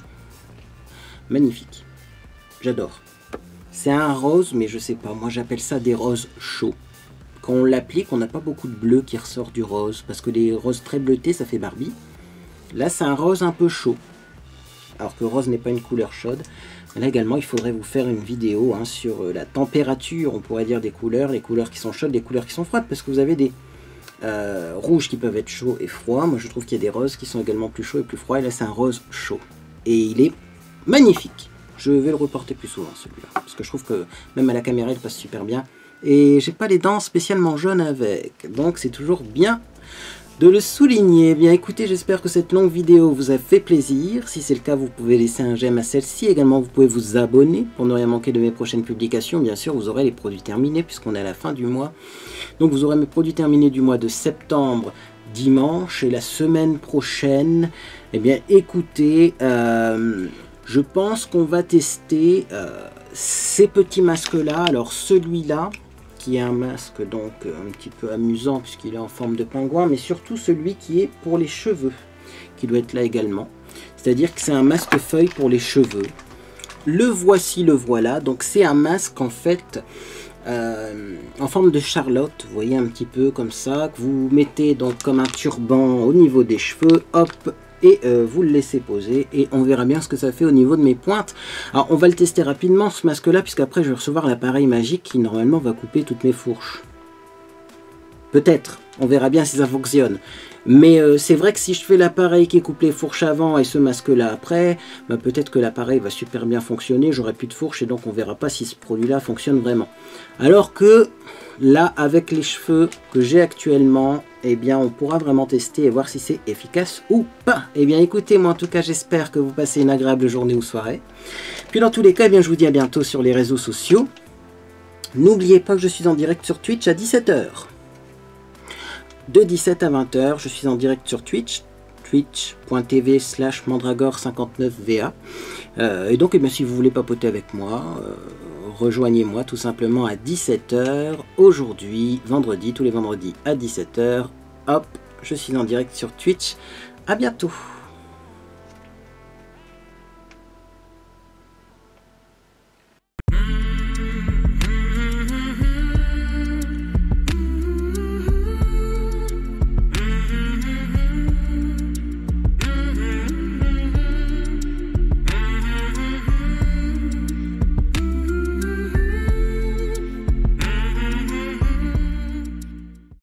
Magnifique. J'adore. C'est un rose, mais je sais pas, moi j'appelle ça des roses chauds. Quand on l'applique, on n'a pas beaucoup de bleu qui ressort du rose, parce que les roses très bleutées, ça fait Barbie. Là, c'est un rose un peu chaud, alors que rose n'est pas une couleur chaude. Là également, il faudrait vous faire une vidéo hein, sur la température, on pourrait dire, des couleurs, les couleurs qui sont chaudes, les couleurs qui sont froides, parce que vous avez des rouges qui peuvent être chauds et froids. Moi, je trouve qu'il y a des roses qui sont également plus chauds et plus froids, et là, c'est un rose chaud. Et il est magnifique. Je vais le reporter plus souvent, celui-là, parce que je trouve que même à la caméra, il passe super bien. Et j'ai pas les dents spécialement jaunes avec, donc c'est toujours bien de le souligner. Bien écoutez, j'espère que cette longue vidéo vous a fait plaisir. Si c'est le cas, vous pouvez laisser un j'aime à celle-ci. Également, vous pouvez vous abonner pour ne rien manquer de mes prochaines publications. Bien sûr, vous aurez les produits terminés puisqu'on est à la fin du mois. Donc vous aurez mes produits terminés du mois de septembre, dimanche. Et la semaine prochaine, eh bien écoutez, je pense qu'on va tester ces petits masques-là. Alors celui-là, qui est un masque donc un petit peu amusant puisqu'il est en forme de pingouin, mais surtout celui qui est pour les cheveux, qui doit être là également. C'est-à-dire que c'est un masque feuille pour les cheveux. Le voici, le voilà. Donc c'est un masque en fait en forme de charlotte, vous voyez un petit peu comme ça, que vous mettez donc comme un turban au niveau des cheveux, hop, et vous le laissez poser et on verra bien ce que ça fait au niveau de mes pointes. Alors on va le tester rapidement ce masque là, puisqu'après je vais recevoir l'appareil magique qui normalement va couper toutes mes fourches. Peut-être, on verra bien si ça fonctionne. Mais c'est vrai que si je fais l'appareil qui coupe les fourches avant et ce masque là après, bah peut-être que l'appareil va super bien fonctionner, j'aurai plus de fourches et donc on verra pas si ce produit là fonctionne vraiment. Alors que là, avec les cheveux que j'ai actuellement, eh bien on pourra vraiment tester et voir si c'est efficace ou pas. Eh bien écoutez, moi en tout cas j'espère que vous passez une agréable journée ou soirée. Puis dans tous les cas, eh bien, je vous dis à bientôt sur les réseaux sociaux. N'oubliez pas que je suis en direct sur Twitch à 17 h. De 17 à 20 h, je suis en direct sur Twitch, twitch.tv/mandragore59va. Et donc, eh bien, si vous voulez papoter avec moi, rejoignez-moi tout simplement à 17 h aujourd'hui, vendredi, tous les vendredis à 17 h. Hop, je suis en direct sur Twitch. À bientôt.